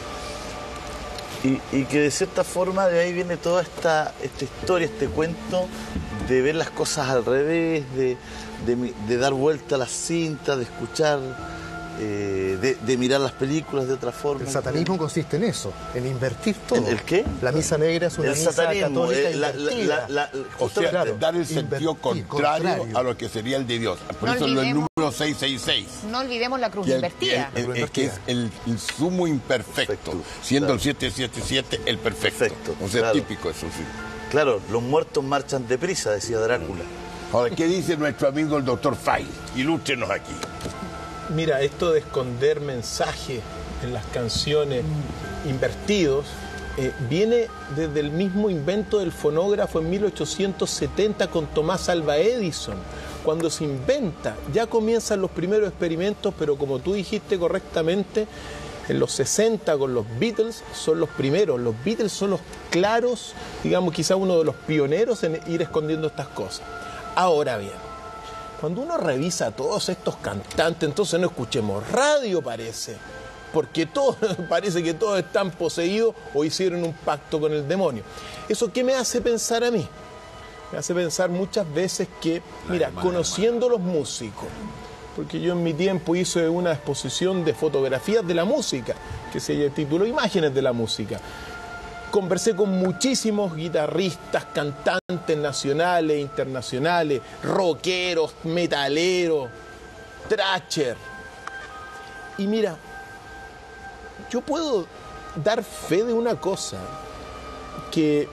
[SPEAKER 1] Y que de cierta forma de ahí viene toda esta historia, este cuento de ver las cosas al revés, de dar vuelta a las cintas, de escuchar, de mirar las películas de otra forma.
[SPEAKER 21] El satanismo consiste en eso, en invertir todo.
[SPEAKER 1] ¿El qué?
[SPEAKER 21] La misa negra es una misa católica invertida.
[SPEAKER 6] O sea, dar el sentido contrario a lo que sería el de Dios. Por eso los números 666.
[SPEAKER 4] No olvidemos la cruz
[SPEAKER 6] Que
[SPEAKER 4] invertida.
[SPEAKER 6] que es el sumo imperfecto, siendo el 777 el perfecto. O sea,
[SPEAKER 1] claro.
[SPEAKER 6] típico eso, sí.
[SPEAKER 1] Claro, los muertos marchan deprisa, decía Drácula.
[SPEAKER 6] Ahora, ¿qué dice nuestro amigo el doctor Fay? Ilústrenos aquí.
[SPEAKER 7] Mira, esto de esconder mensajes en las canciones invertidos viene desde el mismo invento del fonógrafo en 1870 con Tomás Alva Edison. Cuando se inventa, ya comienzan los primeros experimentos, pero como tú dijiste correctamente, en los 60 con los Beatles son los primeros. Los Beatles son los claros, digamos, quizá uno de los pioneros en ir escondiendo estas cosas. Ahora bien, cuando uno revisa a todos estos cantantes, entonces no escuchemos radio, parece. Porque todos, parece que todos están poseídos o hicieron un pacto con el demonio. ¿Eso qué me hace pensar a mí? Me hace pensar muchas veces que, mira, conociendo los músicos, porque yo en mi tiempo hice una exposición de fotografías de la música, que se tituló Imágenes de la Música. Conversé con muchísimos guitarristas, cantantes nacionales, internacionales, rockeros, metaleros, thrasher. Y mira, yo puedo dar fe de una cosa, que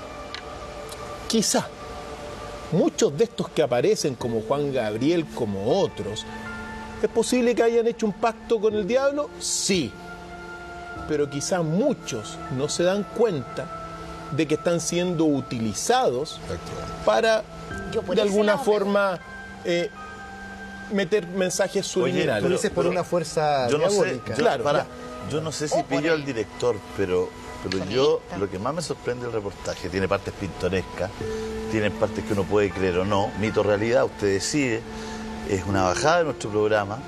[SPEAKER 7] quizá muchos de estos que aparecen, como Juan Gabriel, como otros, ¿es posible que hayan hecho un pacto con el diablo? Sí. Pero quizá muchos no se dan cuenta de que están siendo utilizados para, de alguna forma, meter mensajes subliminales.
[SPEAKER 21] Tú dices por una fuerza diabólica.
[SPEAKER 1] Yo no sé si pillo al director, pero yo, lo que más me sorprende del reportaje, tiene partes pintorescas, tiene partes que uno puede creer o no, mito o realidad, usted decide, es una bajada de nuestro programa,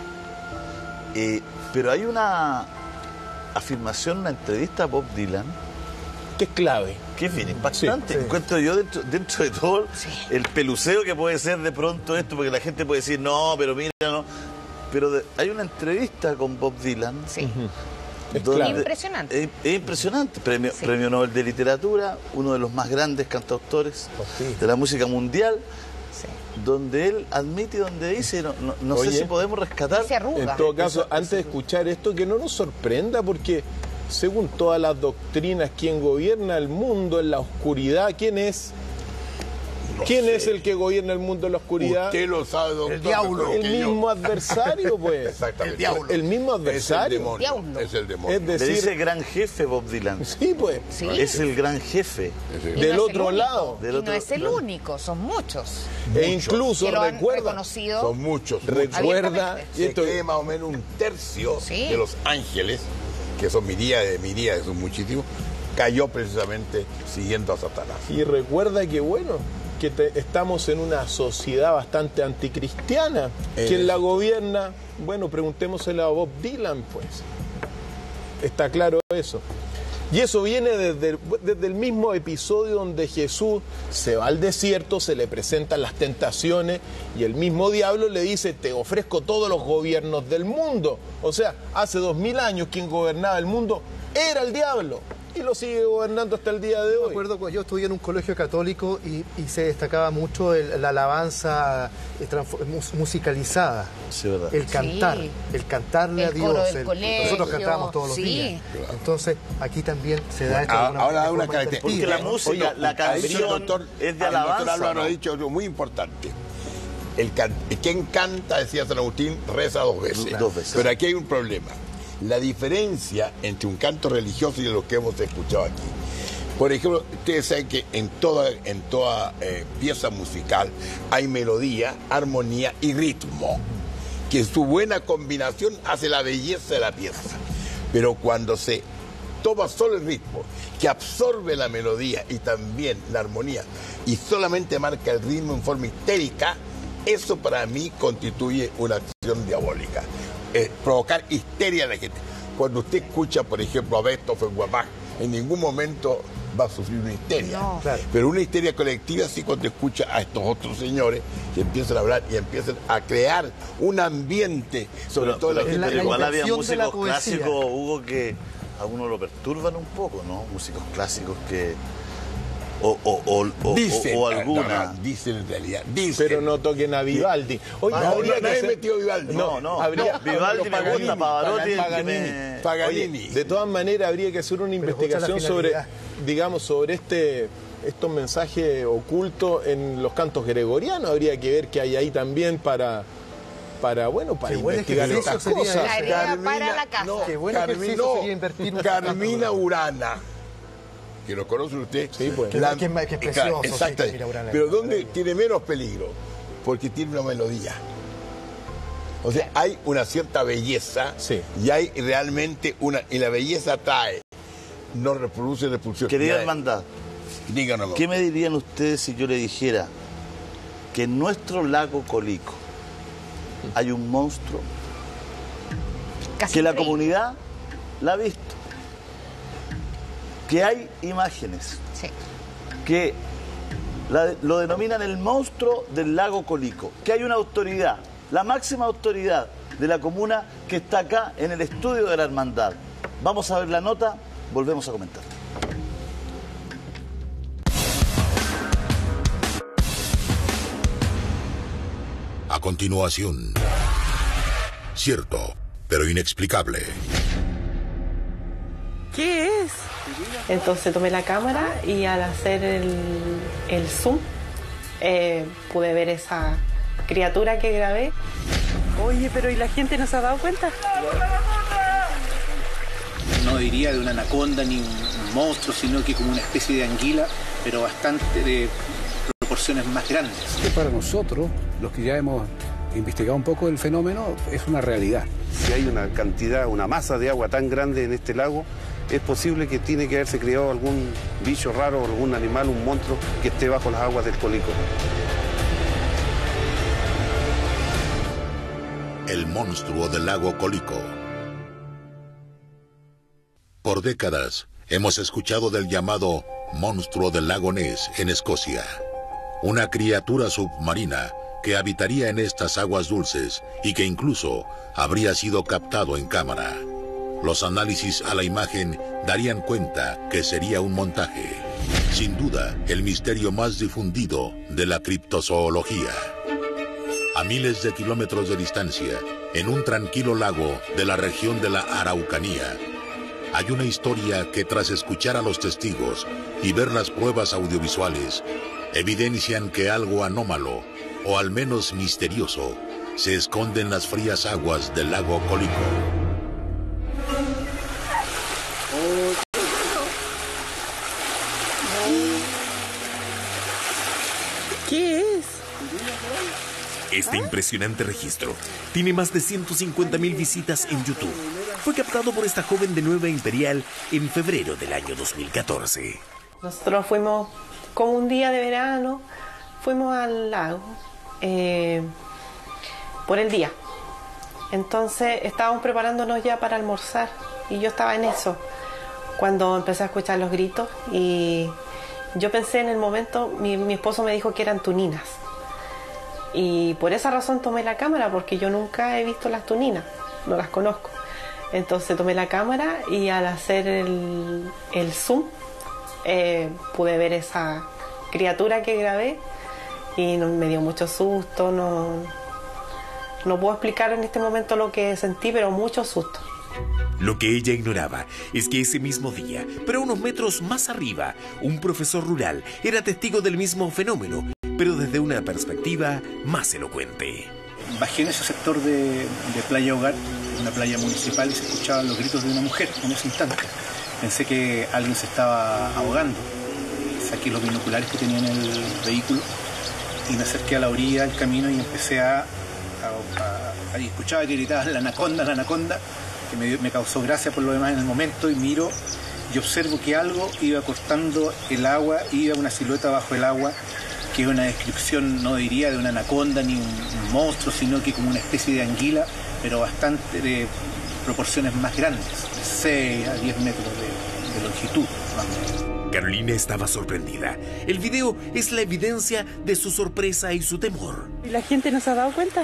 [SPEAKER 1] pero hay una afirmación, una entrevista a Bob Dylan,
[SPEAKER 7] que es clave,
[SPEAKER 1] que es bien impactante. Encuentro yo dentro de todo el peluceo que puede ser de pronto esto, porque la gente puede decir, no, pero mira, no. Pero hay una entrevista con Bob Dylan.
[SPEAKER 4] Sí.
[SPEAKER 1] Es
[SPEAKER 4] impresionante.
[SPEAKER 1] Es impresionante. Premio Nobel de Literatura, uno de los más grandes cantautores de la música mundial. Donde él admite, donde dice, no sé si podemos rescatar.
[SPEAKER 7] En todo caso, antes de escuchar esto, que no nos sorprenda, porque según todas las doctrinas, quien gobierna el mundo en la oscuridad, ¿quién es? ¿Quién es el que gobierna el mundo en la oscuridad?
[SPEAKER 6] Usted lo sabe, doctor.
[SPEAKER 7] El diablo. El mismo adversario, pues.
[SPEAKER 6] Exactamente.
[SPEAKER 7] El diablo. El mismo adversario.
[SPEAKER 6] Es el demonio. Es el demonio.
[SPEAKER 7] Es decir,
[SPEAKER 1] le dice gran jefe Bob Dylan.
[SPEAKER 7] Sí, pues.
[SPEAKER 4] Sí.
[SPEAKER 1] Es el gran jefe.
[SPEAKER 7] Del otro lado.
[SPEAKER 4] Y no es el único, son muchos.
[SPEAKER 7] E incluso
[SPEAKER 4] que lo han
[SPEAKER 7] recuerda,
[SPEAKER 4] reconocido.
[SPEAKER 6] Son muchos.
[SPEAKER 7] Recuerda,
[SPEAKER 6] se cree más o menos un tercio de los ángeles, que son miríades, son muchísimos, cayó precisamente siguiendo a Satanás.
[SPEAKER 7] Y recuerda que, bueno, que estamos en una sociedad bastante anticristiana. ¿Quién la gobierna? Bueno, preguntémosle a Bob Dylan, pues. Está claro eso. Y eso viene desde el mismo episodio donde Jesús se va al desierto, se le presentan las tentaciones y el mismo diablo le dice, te ofrezco todos los gobiernos del mundo. O sea, hace 2000 años quien gobernaba el mundo era el diablo. Y lo sigue gobernando hasta el día de hoy.
[SPEAKER 21] Me acuerdo cuando yo estudié en un colegio católico y se destacaba mucho la alabanza musicalizada.
[SPEAKER 1] Sí, ¿verdad?
[SPEAKER 21] El cantar, el cantarle a Dios. Nosotros cantábamos todos los días.
[SPEAKER 1] Claro.
[SPEAKER 21] Entonces, aquí también se da esto.
[SPEAKER 6] Ahora una característica.
[SPEAKER 1] Porque la música, la canción es de alabanza.
[SPEAKER 6] El doctor Álvaro ha dicho algo muy importante. Quien canta, decía San Agustín, reza dos veces. Pero aquí hay un problema. La diferencia entre un canto religioso y lo que hemos escuchado aquí. Por ejemplo, ustedes saben que en toda pieza musical hay melodía, armonía y ritmo, que su buena combinación hace la belleza de la pieza. Pero cuando se toma solo el ritmo, que absorbe la melodía y también la armonía, y solamente marca el ritmo en forma histérica, eso para mí constituye una acción diabólica. Provocar histeria en la gente. Cuando usted escucha, por ejemplo, a Beethoven o a Bach, en ningún momento va a sufrir una histeria.
[SPEAKER 21] No. Claro.
[SPEAKER 6] Pero una histeria colectiva sí cuando escucha a estos otros señores que empiezan a hablar y empiezan a crear un ambiente, sobre todo la gente.
[SPEAKER 1] Pero igual había músicos clásicos, Hugo, que a uno lo perturban un poco, ¿no? Músicos clásicos que
[SPEAKER 6] Dicen,
[SPEAKER 1] o alguna.
[SPEAKER 6] Dicen en realidad. Dicen.
[SPEAKER 7] Pero no toquen a Vivaldi. Oye, habría que
[SPEAKER 6] nadie
[SPEAKER 7] hacer...
[SPEAKER 6] metió a Vivaldi.
[SPEAKER 1] No.
[SPEAKER 7] Habría...
[SPEAKER 1] Vivaldi me gusta, Pavarotti.
[SPEAKER 6] Paganini.
[SPEAKER 7] Oye, de todas maneras, habría que hacer una investigación sobre, digamos, sobre estos mensajes ocultos en los cantos gregorianos. Habría que ver qué hay ahí también para investigar estas cosas.
[SPEAKER 4] Tarea para la casa.
[SPEAKER 21] Qué bueno que sería invertir
[SPEAKER 6] Carmina Urana. Que lo conoce usted.
[SPEAKER 21] Sí, pues. Que es precioso.
[SPEAKER 6] Exacto.
[SPEAKER 21] Sí,
[SPEAKER 6] pero ¿dónde tiene menos peligro? Porque tiene una melodía. O sea, hay una cierta belleza y hay realmente una... Y la belleza atrae, no reproduce repulsión.
[SPEAKER 1] Querida hermandad,
[SPEAKER 6] díganos.
[SPEAKER 1] ¿Qué me dirían ustedes si yo le dijera que en nuestro lago Colico hay un monstruo que la comunidad la ha visto? Que hay imágenes que lo denominan el monstruo del lago Colico, que hay una autoridad, la máxima autoridad de la comuna que está acá en el estudio de la hermandad. Vamos a ver la nota, volvemos a comentar.
[SPEAKER 3] A continuación, cierto, pero inexplicable.
[SPEAKER 5] ¿Qué es? Entonces tomé la cámara y al hacer el zoom pude ver esa criatura que grabé. Oye, pero ¿y la gente no se ha dado cuenta?
[SPEAKER 22] No diría de una anaconda ni un monstruo, sino que como una especie de anguila, pero bastante de proporciones más grandes.
[SPEAKER 23] Para nosotros, los que ya hemos investigado un poco el fenómeno, es una realidad.
[SPEAKER 24] Si hay una cantidad, una masa de agua tan grande en este lago, es posible que tiene que haberse criado algún bicho raro, algún animal, un monstruo que esté bajo las aguas del Colico.
[SPEAKER 3] El monstruo del lago Colico. Por décadas hemos escuchado del llamado monstruo del lago Ness en Escocia. Una criatura submarina que habitaría en estas aguas dulces y que incluso habría sido captado en cámara. Los análisis a la imagen darían cuenta que sería un montaje. Sin duda, el misterio más difundido de la criptozoología. A miles de kilómetros de distancia, en un tranquilo lago de la región de la Araucanía, hay una historia que tras escuchar a los testigos y ver las pruebas audiovisuales, evidencian que algo anómalo, o al menos misterioso, se esconde en las frías aguas del lago Colico.
[SPEAKER 5] ¿Qué es?
[SPEAKER 25] Este impresionante registro tiene más de 150.000 visitas en YouTube. Fue captado por esta joven de Nueva Imperial en febrero del año 2014.
[SPEAKER 5] Nosotros fuimos como un día de verano, fuimos al lago por el día. Entonces estábamos preparándonos ya para almorzar y yo estaba en eso cuando empecé a escuchar los gritos y yo pensé en el momento, mi esposo me dijo que eran tuninas y por esa razón tomé la cámara porque yo nunca he visto las tuninas, no las conozco. Entonces tomé la cámara y al hacer el zoom pude ver esa criatura que grabé y me dio mucho susto, no puedo explicar en este momento lo que sentí, pero mucho susto.
[SPEAKER 25] Lo que ella ignoraba es que ese mismo día, pero unos metros más arriba, un profesor rural era testigo del mismo fenómeno, pero desde una perspectiva más elocuente.
[SPEAKER 22] Bajé en ese sector de Playa Hogar, una playa municipal, y se escuchaban los gritos de una mujer en ese instante. Pensé que alguien se estaba ahogando. Saqué los binoculares que tenía en el vehículo y me acerqué a la orilla del camino y empecé y escuchaba que gritaban la anaconda, que me causó gracia por lo demás en el momento, y miro y observo que algo iba cortando el agua, iba una silueta bajo el agua, que es una descripción, no diría de una anaconda ni un monstruo, sino que como una especie de anguila, pero bastante de proporciones más grandes, de 6 a 10 metros de longitud.
[SPEAKER 25] Carolina estaba sorprendida. El video es la evidencia de su sorpresa y su temor.
[SPEAKER 5] ¿Y la gente no se ha dado cuenta?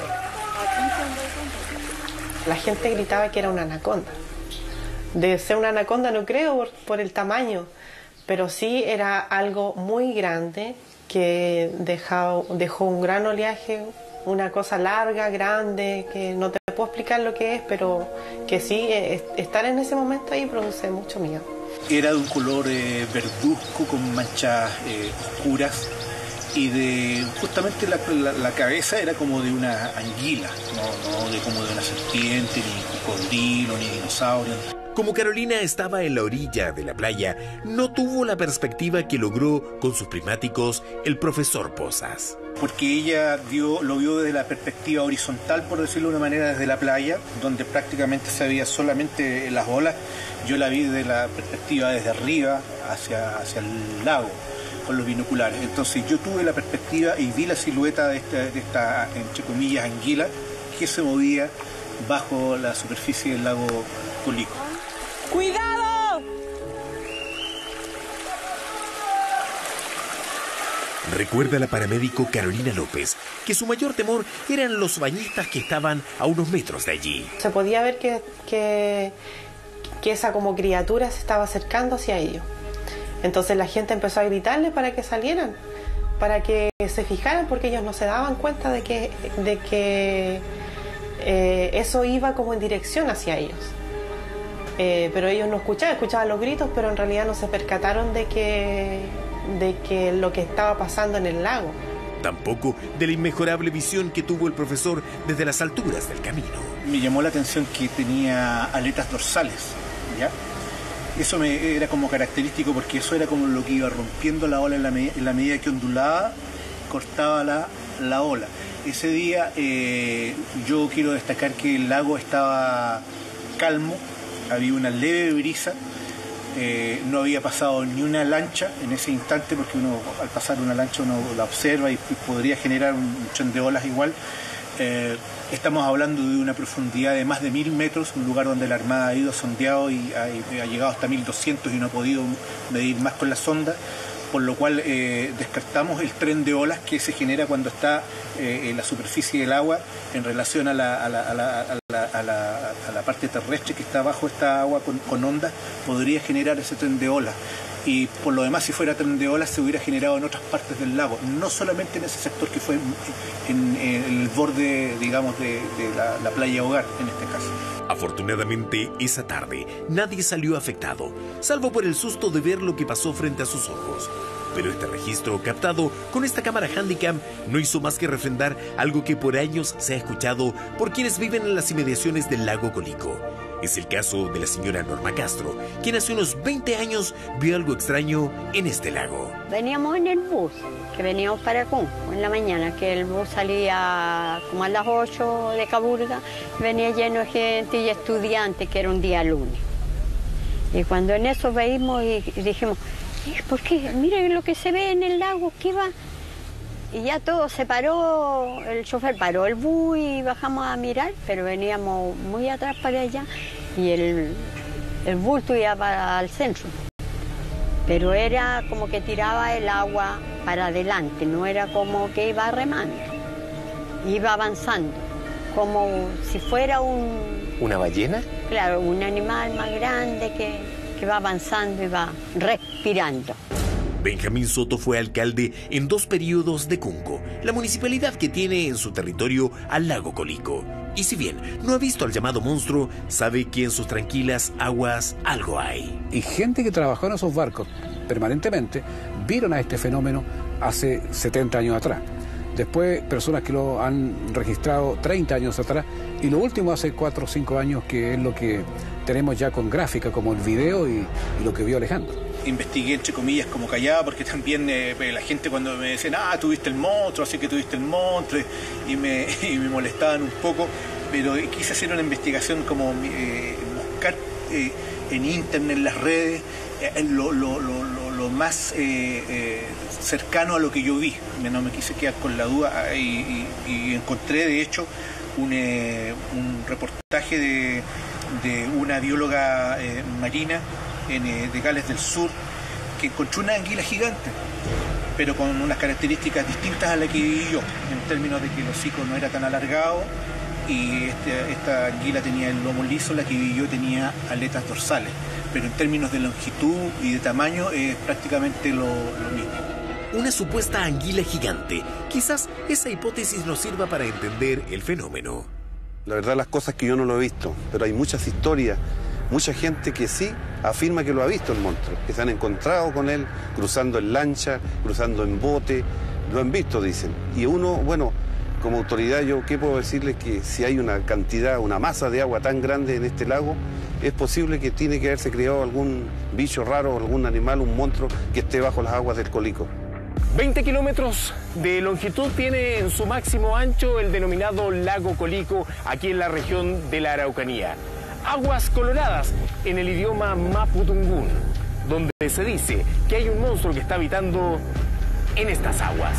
[SPEAKER 5] La gente gritaba que era una anaconda. De ser una anaconda no creo por el tamaño, pero sí era algo muy grande que dejó un gran oleaje, una cosa larga, grande, que no te puedo explicar lo que es, pero que sí, estar en ese momento ahí produce mucho miedo.
[SPEAKER 22] Era de un color verduzco con manchas oscuras y justamente la cabeza era como de una anguila, no como de una serpiente, ni cocodrilo, ni dinosaurio.
[SPEAKER 25] Como Carolina estaba en la orilla de la playa, no tuvo la perspectiva que logró con sus prismáticos el profesor Pozas.
[SPEAKER 22] Porque ella lo vio desde la perspectiva horizontal, por decirlo de una manera, desde la playa, donde prácticamente se veía solamente las olas. Yo la vi desde la perspectiva desde arriba hacia el lago, con los binoculares. Entonces yo tuve la perspectiva y vi la silueta de esta entre comillas, anguila, que se movía bajo la superficie del lago Colico.
[SPEAKER 17] ¡Cuidado!
[SPEAKER 25] Recuerda la paramédico Carolina López que su mayor temor eran los bañistas que estaban a unos metros de allí.
[SPEAKER 5] Se podía ver que esa como criatura se estaba acercando hacia ellos. Entonces la gente empezó a gritarle para que salieran, para que se fijaran, porque ellos no se daban cuenta de que eso iba como en dirección hacia ellos. Pero ellos no escuchaban los gritos, pero en realidad no se percataron de que lo que estaba pasando en el lago.
[SPEAKER 25] Tampoco de la inmejorable visión que tuvo el profesor desde las alturas del camino.
[SPEAKER 22] Me llamó la atención que tenía aletas dorsales, ¿ya? Eso era como característico porque eso era como lo que iba rompiendo la ola en la medida que ondulaba, cortaba la ola. Ese día yo quiero destacar que el lago estaba calmo, había una leve brisa, no había pasado ni una lancha en ese instante, porque uno al pasar una lancha uno la observa y podría generar un tren de olas igual. Estamos hablando de una profundidad de más de 1000 metros, un lugar donde la Armada ha ido sondeado y ha llegado hasta 1200 y no ha podido medir más con la sonda, por lo cual descartamos el tren de olas que se genera cuando está en la superficie del agua en relación a la parte terrestre que está bajo esta agua con ondas, podría generar ese tren de olas. Y por lo demás, si fuera tren de olas, se hubiera generado en otras partes del lago, no solamente en ese sector que fue en el borde, digamos, de la playa Hogar, en este caso.
[SPEAKER 25] Afortunadamente, esa tarde, nadie salió afectado, salvo por el susto de ver lo que pasó frente a sus ojos. Pero este registro, captado con esta cámara Handycam, no hizo más que refrendar algo que por años se ha escuchado por quienes viven en las inmediaciones del lago Colico. Es el caso de la señora Norma Castro, quien hace unos 20 años vio algo extraño en este lago.
[SPEAKER 10] Veníamos en el bus, que veníamos para Cunco en la mañana, que el bus salía como a las 8 de Caburga, venía lleno de gente y estudiantes, que era un día lunes. Y cuando en eso veíamos y dijimos, ¿por qué? Miren lo que se ve en el lago, ¿qué va? Y ya todo se paró, el chofer paró el bus y bajamos a mirar, pero veníamos muy atrás para allá y el bulto iba para el centro. Pero era como que tiraba el agua para adelante, no era como que iba remando, iba avanzando, como si fuera
[SPEAKER 13] ¿Una ballena?
[SPEAKER 10] Claro, un animal más grande que va avanzando y va respirando.
[SPEAKER 25] Benjamín Soto fue alcalde en 2 periodos de Cunco, la municipalidad que tiene en su territorio al lago Colico. Y si bien no ha visto al llamado monstruo, sabe que en sus tranquilas aguas algo hay.
[SPEAKER 23] Y gente que trabajó en esos barcos permanentemente vieron a este fenómeno hace 70 años atrás. Después, personas que lo han registrado 30 años atrás. Y lo último hace 4 o 5 años, que es lo que tenemos ya con gráfica, como el video y lo que vio Alejandro.
[SPEAKER 22] Investigué, entre comillas, como callado, porque también la gente cuando me decían, tuviste el monstruo, así que tuviste el monstruo, y me molestaban un poco, pero quise hacer una investigación como buscar en internet, en las redes, lo más cercano a lo que yo vi. No me quise quedar con la duda y encontré, de hecho, un reportaje de una bióloga marina de Gales del Sur, que encontró una anguila gigante, pero con unas características distintas a las que vi yo, en términos de que el hocico no era tan alargado y esta anguila tenía el lomo liso, la que vi yo tenía aletas dorsales, pero en términos de longitud y de tamaño es prácticamente lo mismo.
[SPEAKER 25] Una supuesta anguila gigante. Quizás esa hipótesis nos sirva para entender el fenómeno.
[SPEAKER 24] La verdad, las cosas que yo no lo he visto, pero hay muchas historias, mucha gente que sí afirma que lo ha visto el monstruo, que se han encontrado con él cruzando en lancha, cruzando en bote, lo han visto, dicen. Y uno, bueno, como autoridad, yo qué puedo decirles, que si hay una cantidad, una masa de agua tan grande en este lago, es posible que tiene que haberse criado algún bicho raro, algún animal, un monstruo que esté bajo las aguas del Colico.
[SPEAKER 13] 20 kilómetros de longitud tiene en su máximo ancho el denominado lago Colico, aquí en la región de la Araucanía. Aguas coloradas en el idioma mapudungún, donde se dice que hay un monstruo que está habitando en estas aguas.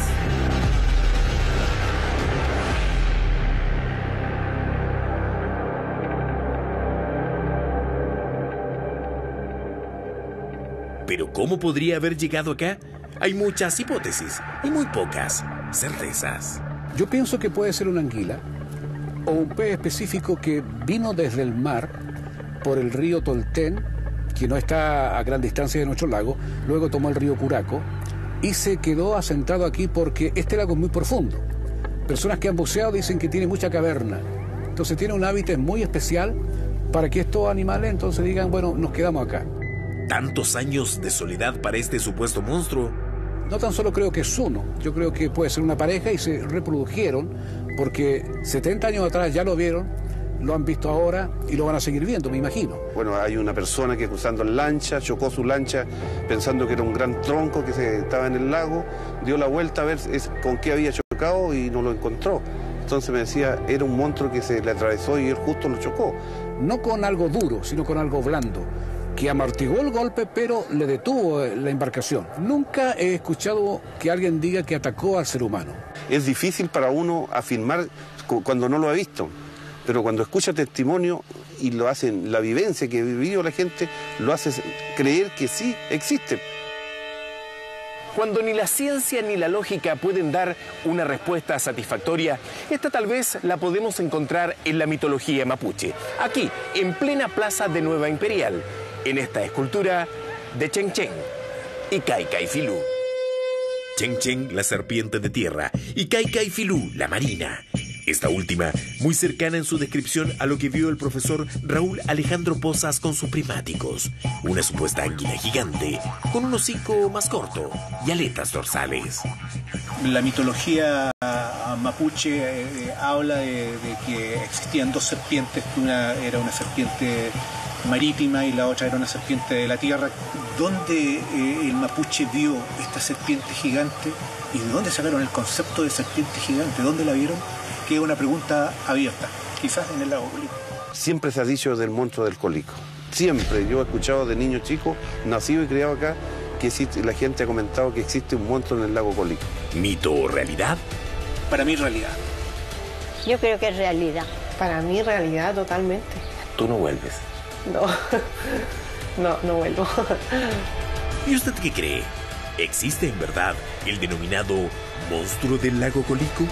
[SPEAKER 25] Pero ¿cómo podría haber llegado acá? Hay muchas hipótesis y muy pocas certezas.
[SPEAKER 23] Yo pienso que puede ser una anguila o un pez específico que vino desde el mar por el río Tolten, que no está a gran distancia de nuestro lago, luego tomó el río Curaco y se quedó asentado aquí porque este lago es muy profundo. Personas que han buceado dicen que tiene mucha caverna, entonces tiene un hábitat muy especial para que estos animales entonces digan, bueno, nos quedamos acá.
[SPEAKER 25] ¿Tantos años de soledad para este supuesto monstruo?
[SPEAKER 23] No tan solo creo que es uno, yo creo que puede ser una pareja y se reprodujeron porque 70 años atrás ya lo vieron, lo han visto ahora y lo van a seguir viendo, me imagino.
[SPEAKER 24] Bueno, hay una persona que cruzando en lancha, chocó su lancha pensando que era un gran tronco que estaba en el lago, dio la vuelta a ver con qué había chocado y no lo encontró. Entonces me decía, era un monstruo que se le atravesó y él justo lo chocó.
[SPEAKER 23] No con algo duro, sino con algo blando, que amortiguó el golpe, pero le detuvo la embarcación. Nunca he escuchado que alguien diga que atacó al ser humano.
[SPEAKER 24] Es difícil para uno afirmar cuando no lo ha visto, pero cuando escucha testimonio y lo hacen, la vivencia que ha vivido la gente, lo hace creer que sí existe.
[SPEAKER 13] Cuando ni la ciencia ni la lógica pueden dar una respuesta satisfactoria, esta tal vez la podemos encontrar en la mitología mapuche, aquí, en plena plaza de Nueva Imperial, en esta escultura de Chen Chen y Kai Kai Filú.
[SPEAKER 25] Chen Chen, la serpiente de tierra, y Kai Kai Filú, la marina. Esta última, muy cercana en su descripción a lo que vio el profesor Raúl Alejandro Pozas con sus prismáticos. Una supuesta anguila gigante, con un hocico más corto y aletas dorsales.
[SPEAKER 22] La mitología mapuche habla de que existían dos serpientes, que una era una serpiente marítima y la otra era una serpiente de la tierra. ¿Dónde el mapuche vio esta serpiente gigante y de dónde sacaron el concepto de serpiente gigante? ¿Dónde la vieron? Que es una pregunta abierta, quizás en el lago Colico.
[SPEAKER 24] Siempre se ha dicho del monstruo del Colico. Siempre. Yo he escuchado de niño chico, nacido y criado acá, que la gente ha comentado que existe un monstruo en el lago Colico.
[SPEAKER 25] ¿Mito o realidad?
[SPEAKER 22] Para mí, realidad.
[SPEAKER 10] Yo creo que es realidad.
[SPEAKER 5] Para mí, realidad totalmente.
[SPEAKER 25] ¿Tú no vuelves?
[SPEAKER 5] No vuelvo.
[SPEAKER 25] ¿Y usted qué cree? ¿Existe en verdad el denominado monstruo del lago Colico?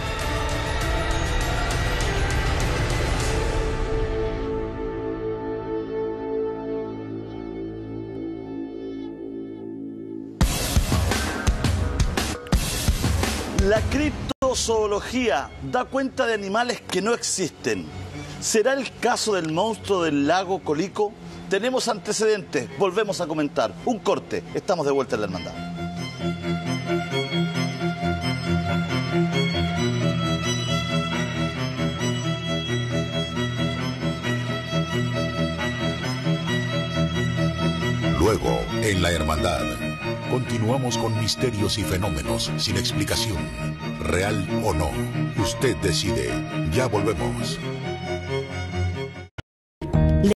[SPEAKER 1] La criptozoología da cuenta de animales que no existen. ¿Será el caso del monstruo del lago Colico? Tenemos antecedentes, volvemos a comentar. Un corte, estamos de vuelta en la hermandad.
[SPEAKER 3] Luego, en la hermandad, continuamos con misterios y fenómenos sin explicación, real o no. Usted decide. Ya volvemos.